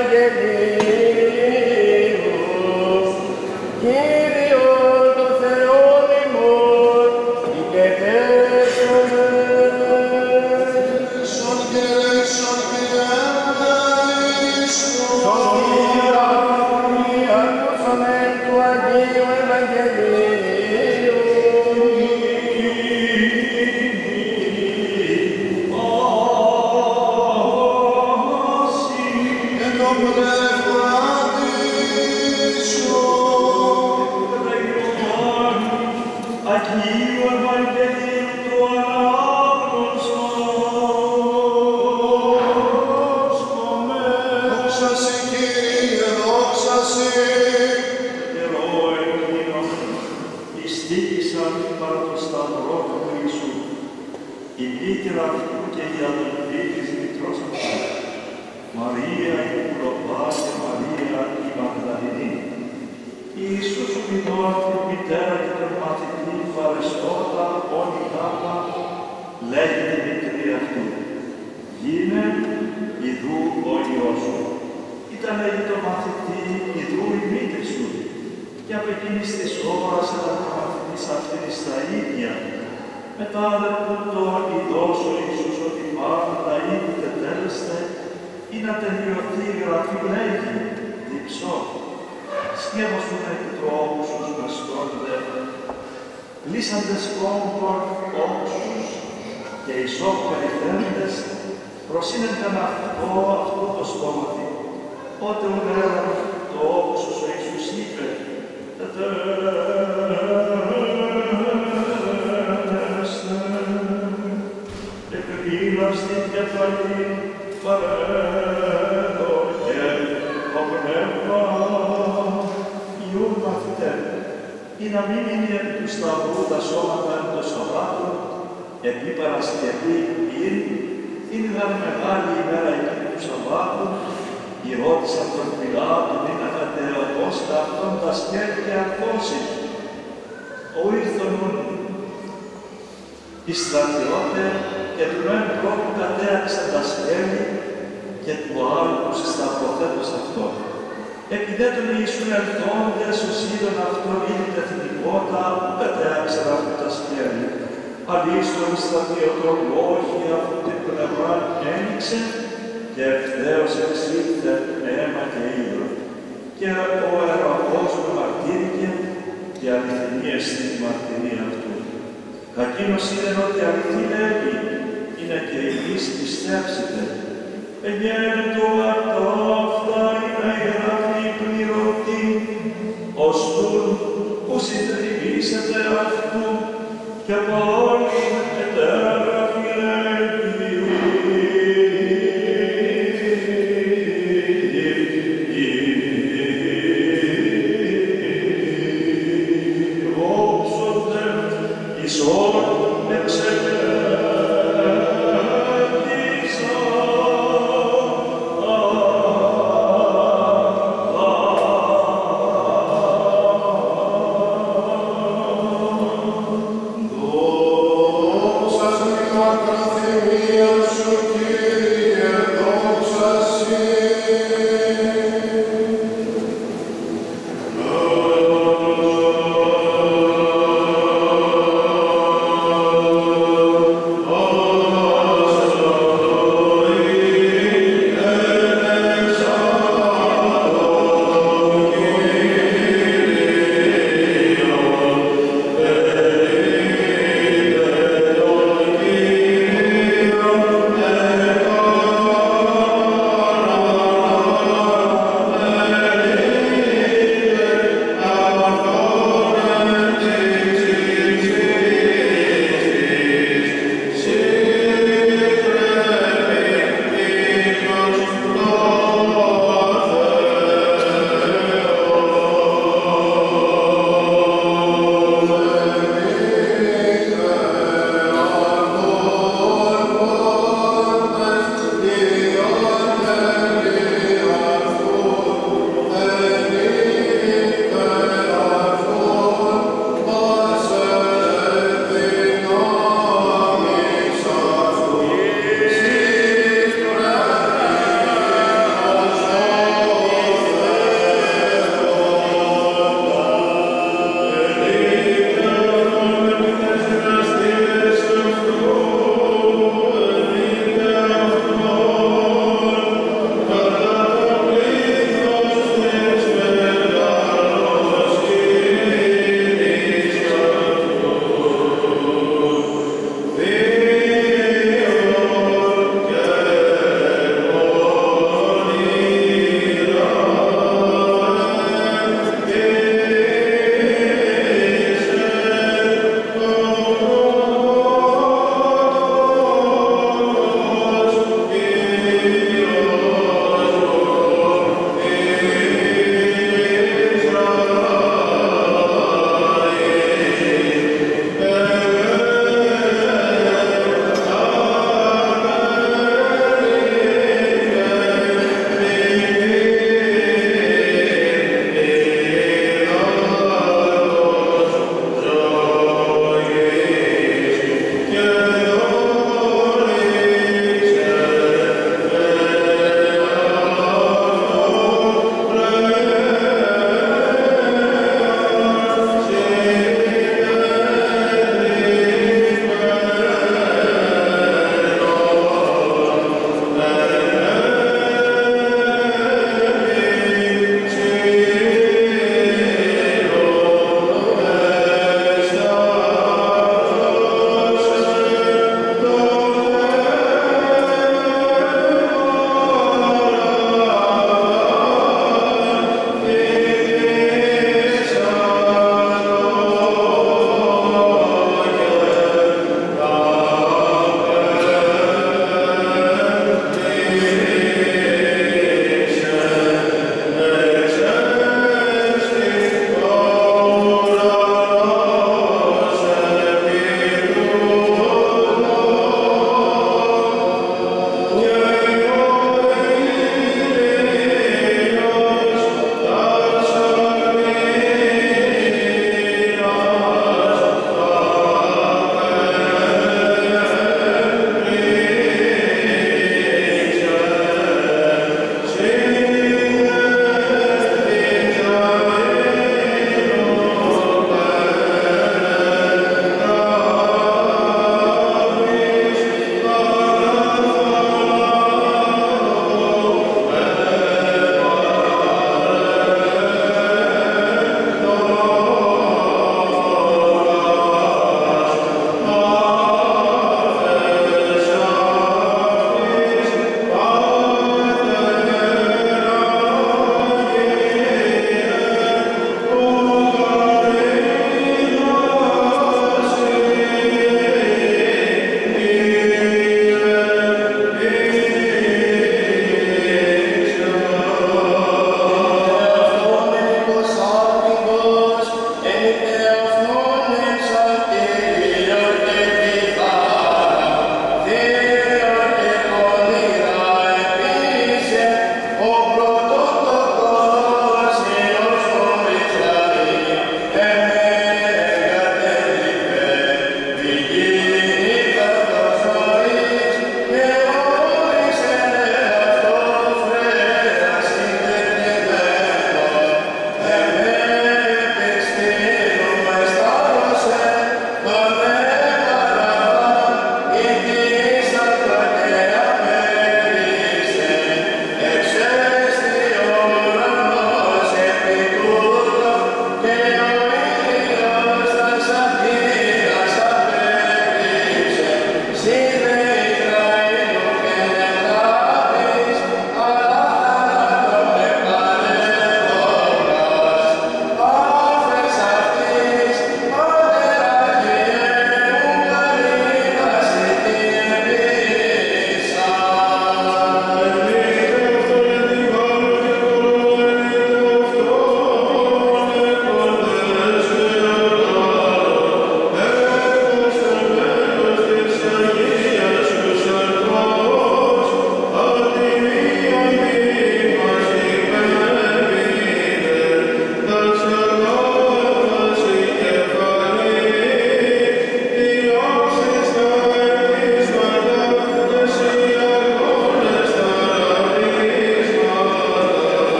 S6: Ευαγγελίου. Κύριο το Θεόν ημών, ηγετεύσομαι.
S4: Σον και ρέξον πειρέμναριστον.
S6: Ακούσαμε του Αγίου Ευαγγελίου.
S1: Λύσαντες κόμπων όξους και ισόπερηθέντες προσύνενταν αυτό αυτό το στόματι Ότε ο νερό το όξος ο Ιησούς είπε, «Τετέλεστε, εκκλίνας την κεφαλή, παρέδω και το πνεύμα». Ιούν μαθητέ, ή να μην είναι επί του σταυρού τα σώματα εν το Σαββάτο, επί Παρασκευή είναι, είναι δα μεγάλη ημέρα εκείνη του Σαββάτου, η ρώτησα τον Πιλάτου μην ακατεωτός τα αυτόν τα σκέλη και αρκώσει. Ο ήρθον ούν. Οι στρατιώτε και του μεν πρώτου κατέαξαν τα σκέλη και του άλλου τους σταυροθέτως αυτόν. Επειδή τον Ιησούν ερθόντες ως είδον αυτόν ήδη τεθνικότα που κατέαξαν αυτού τα σκέλη. Αλίστον στρατιωτών λόγοι αυτού την πλευρά ένοιξε και ευθέως εξήλθε αίμα και ύδρο. Και ο αεραπός με μαρτύρηκε και αληθινή εστί η μαρτυρία αυτού. Κακίνος είδεν ότι αληθή λέγει, είναι και εμείς πιστέψετε. Εγένετο αρτάφτα είναι ιεράκτη πληρωτή, ωστούν που συντριβήσετε αυτού και πάλι ετέραφη λέγει.
S4: Lord.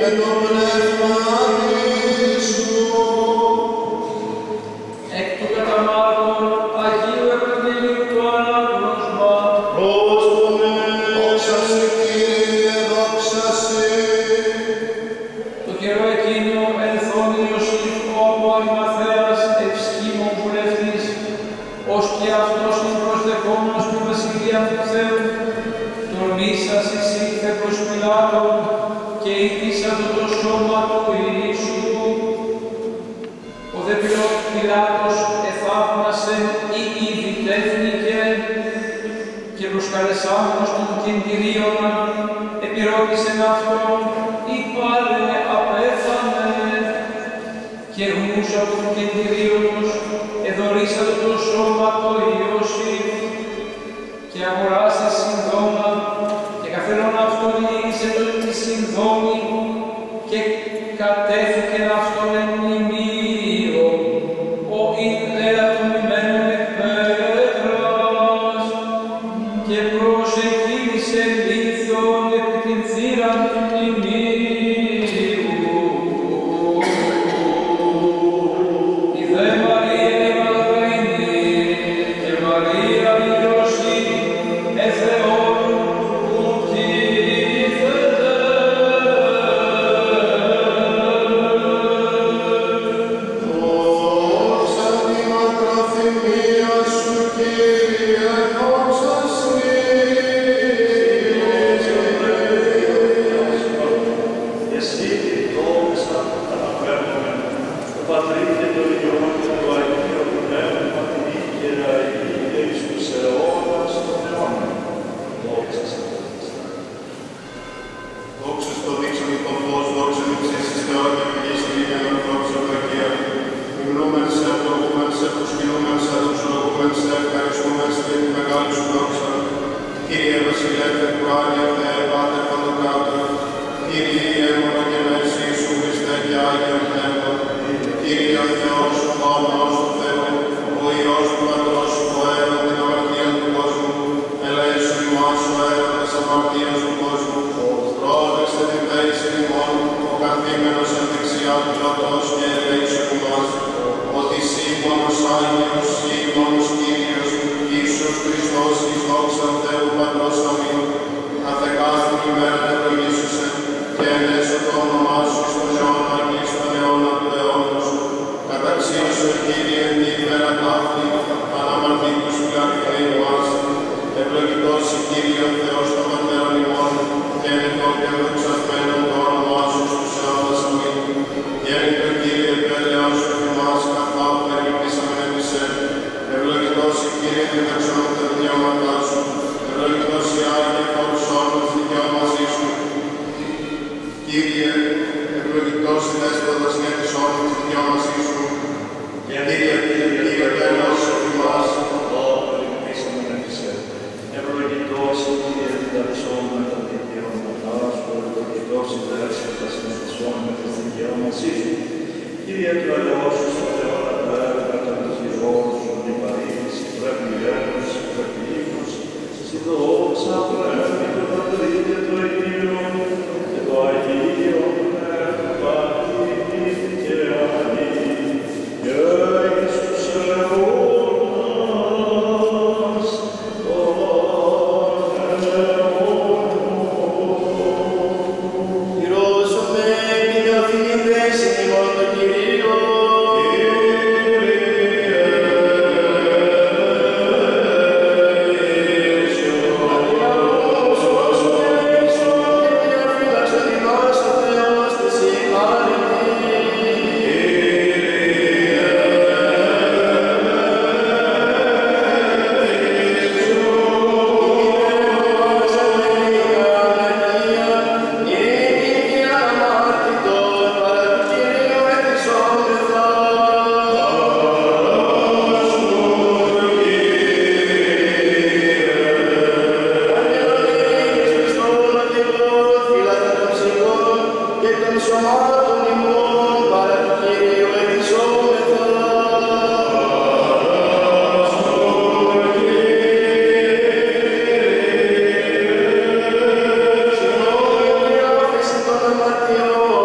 S6: Amen.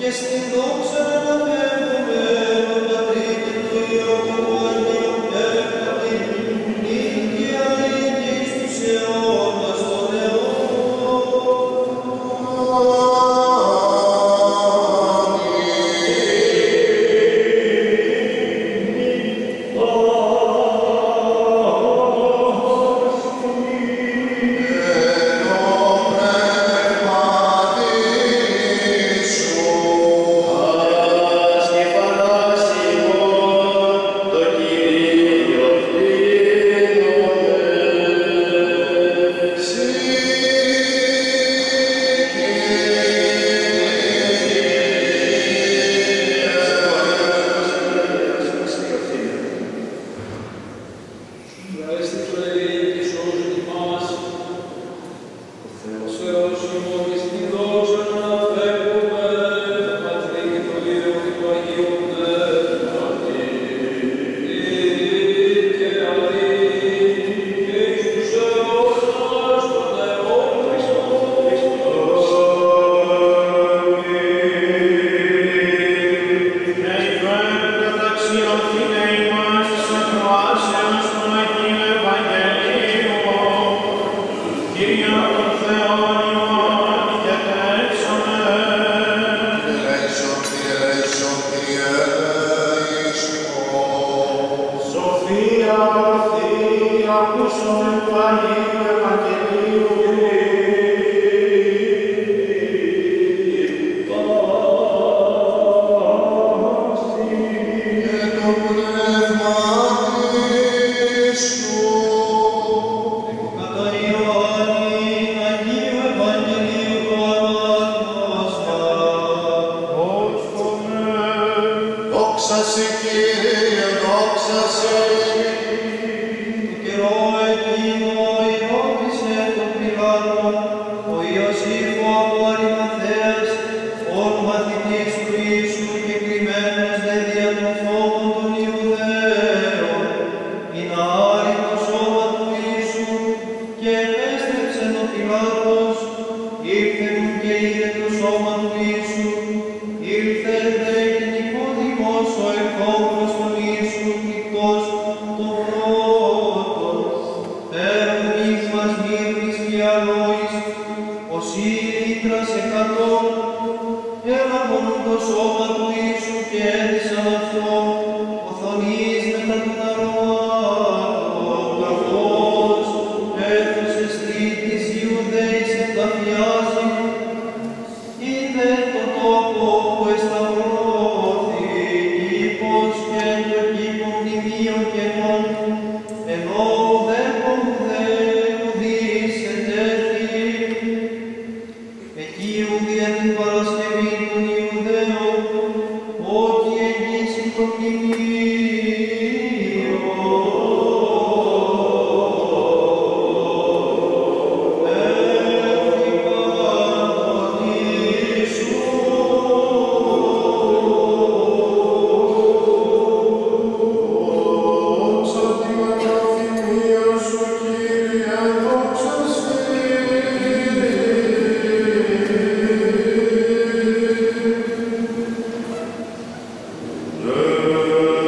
S4: Amen.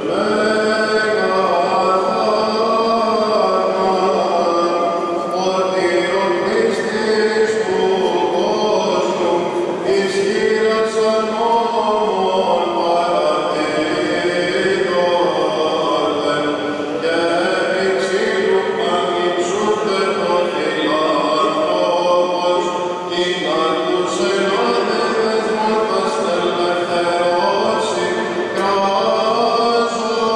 S4: Gracias.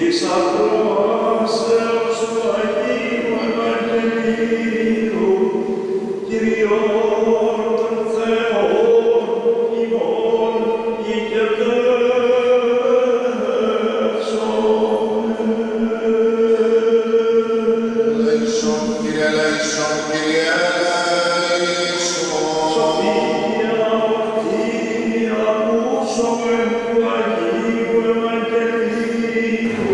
S1: ακρόασεως του Αγίου Ευαγγελίου, Κυριόν των Θεών ημών ηγετεύσομαι.
S4: Λέησον, Κύριε, λέησον, Κύριε, λέησον.
S1: Σοφία ορθή ακούσομαι του Αγίου Ευαγγελίου,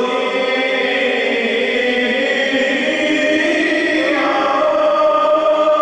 S4: Κύριε,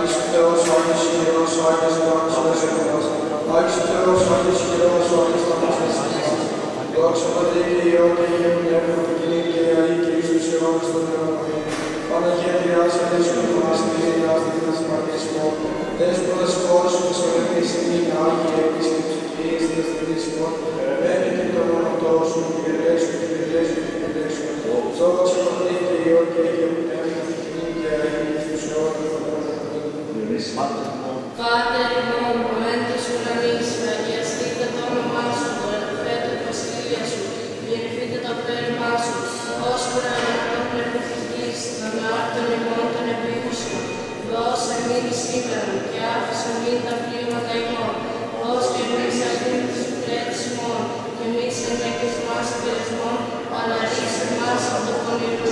S7: Άγιος ο Θεός, ο Άγιος Ιερός, ο Άγιος Δόξος Θεός, Άγιος ο Θεός, ο Άγιος Ιερός, ο Άγιος Δόξος Θεός, δόξα Πατρί και Υιό και Αγίου Πνεύμα και κοινή και αή και εις τους αιώνας των αιώνων. Παναγία Τριάς, ελέησον ημάς, και Τριάς, και Τριάς Μαριάς ημών, Δέσποτα χώρος που της ορευτής ημίν, Άγιε επίσης ψυχής, διαστηρής ημών, μένει και το όνομα σου, και ελέησον, και ελέησον, και ελέησον. Δόξα Πατρί και Υιό και Αγίου Πνεύμα και κοινή και αή και εις τους αιώνας των αιώνων.
S8: Πάτερ ημών, που εν της ουρανής, αγιαστείτε το όνομά σου, το ελθέτω η βασιλεία σου, γεννηθείτε το θέλημά σου, ως ουρανών πνευματικής γης, των άρτων ημών των επίουσων, δώσε εμήν σήμερα και άφησε μην τα πλήματα ημών, ως και εμείς αγγούν τις υπηρέτης ημών, και εμείς ενέκες μας υπηρεσμών, αλλά ρίσε μας από το πονηρού.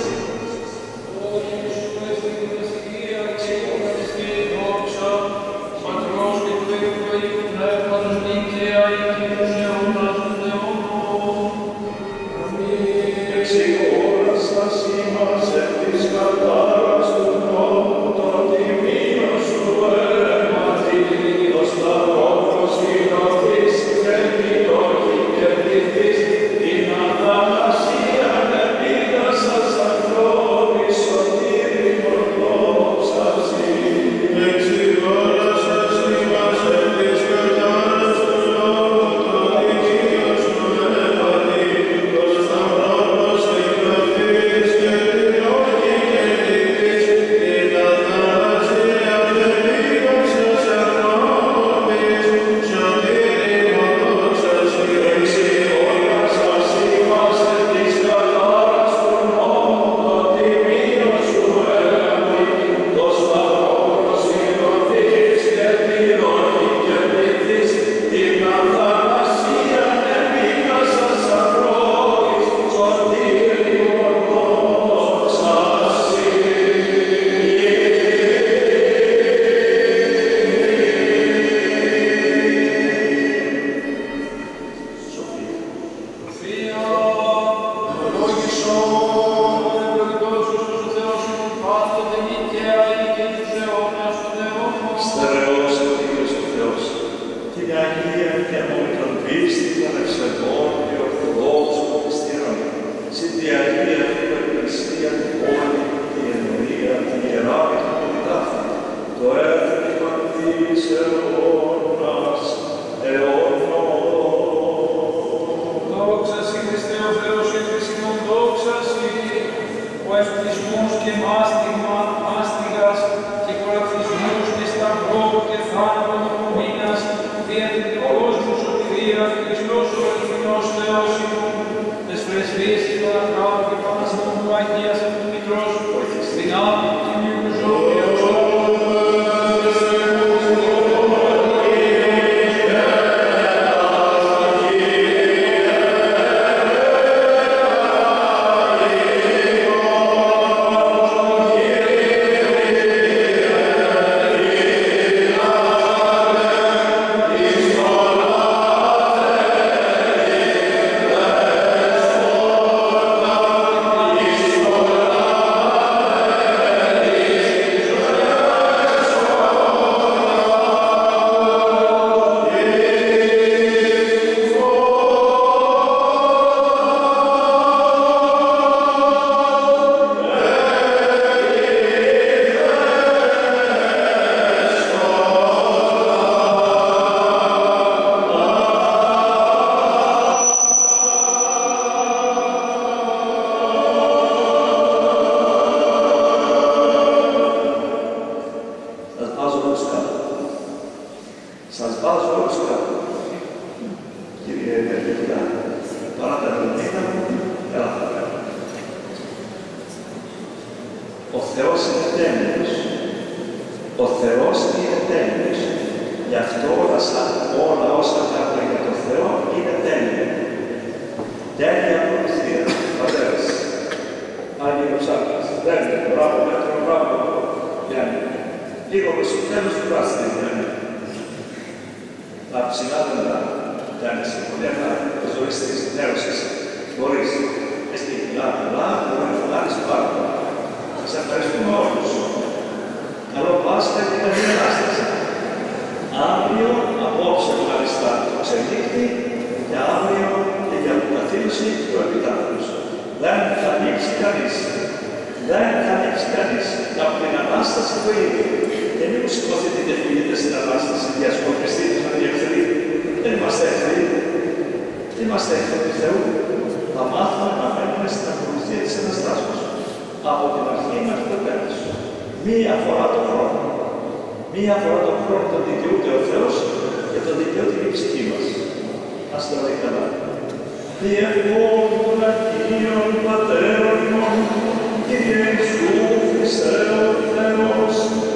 S1: καλό Πάσχα και καλή Ανάσταση. Αύριο, απόψε μάλιστα το ξενύχτη και αύριο και για αποκαθήλωση του επιτάφους. Δεν θα ανοίξει κανείς. Δεν θα ανοίξει κανείς από την Ανάσταση το ίδιο. Δεν μήπως σηκωθείτε και φύγετε στην Ανάσταση διασκοπιστείτε σαν οι εχθροί. Δεν είμαστε εχθροί. Δεν είμαστε εχθροί του Θεού. Θα μάθουμε να μένουμε στην ακολουθία της Αναστάσεως. Από την αρχή μέχρι το τέλος. Μία φορά το χρόνο. Μία φορά το χρόνο τον δικαιούται ο Θεός και τον δικαιούται η ψυχή μας. Ας το λέει καλά. Διευκόν των Αγίων Πατέρων ημών, Κύριε Ιησού Χριστέ ο Θεός,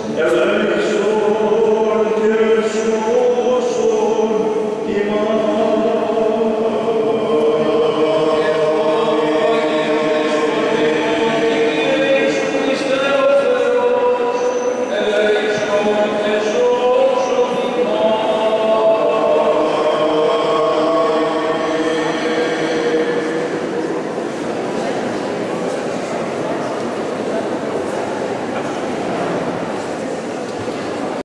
S1: ελέησον και σώσον ημάς.
S2: Ελέησον και σώσον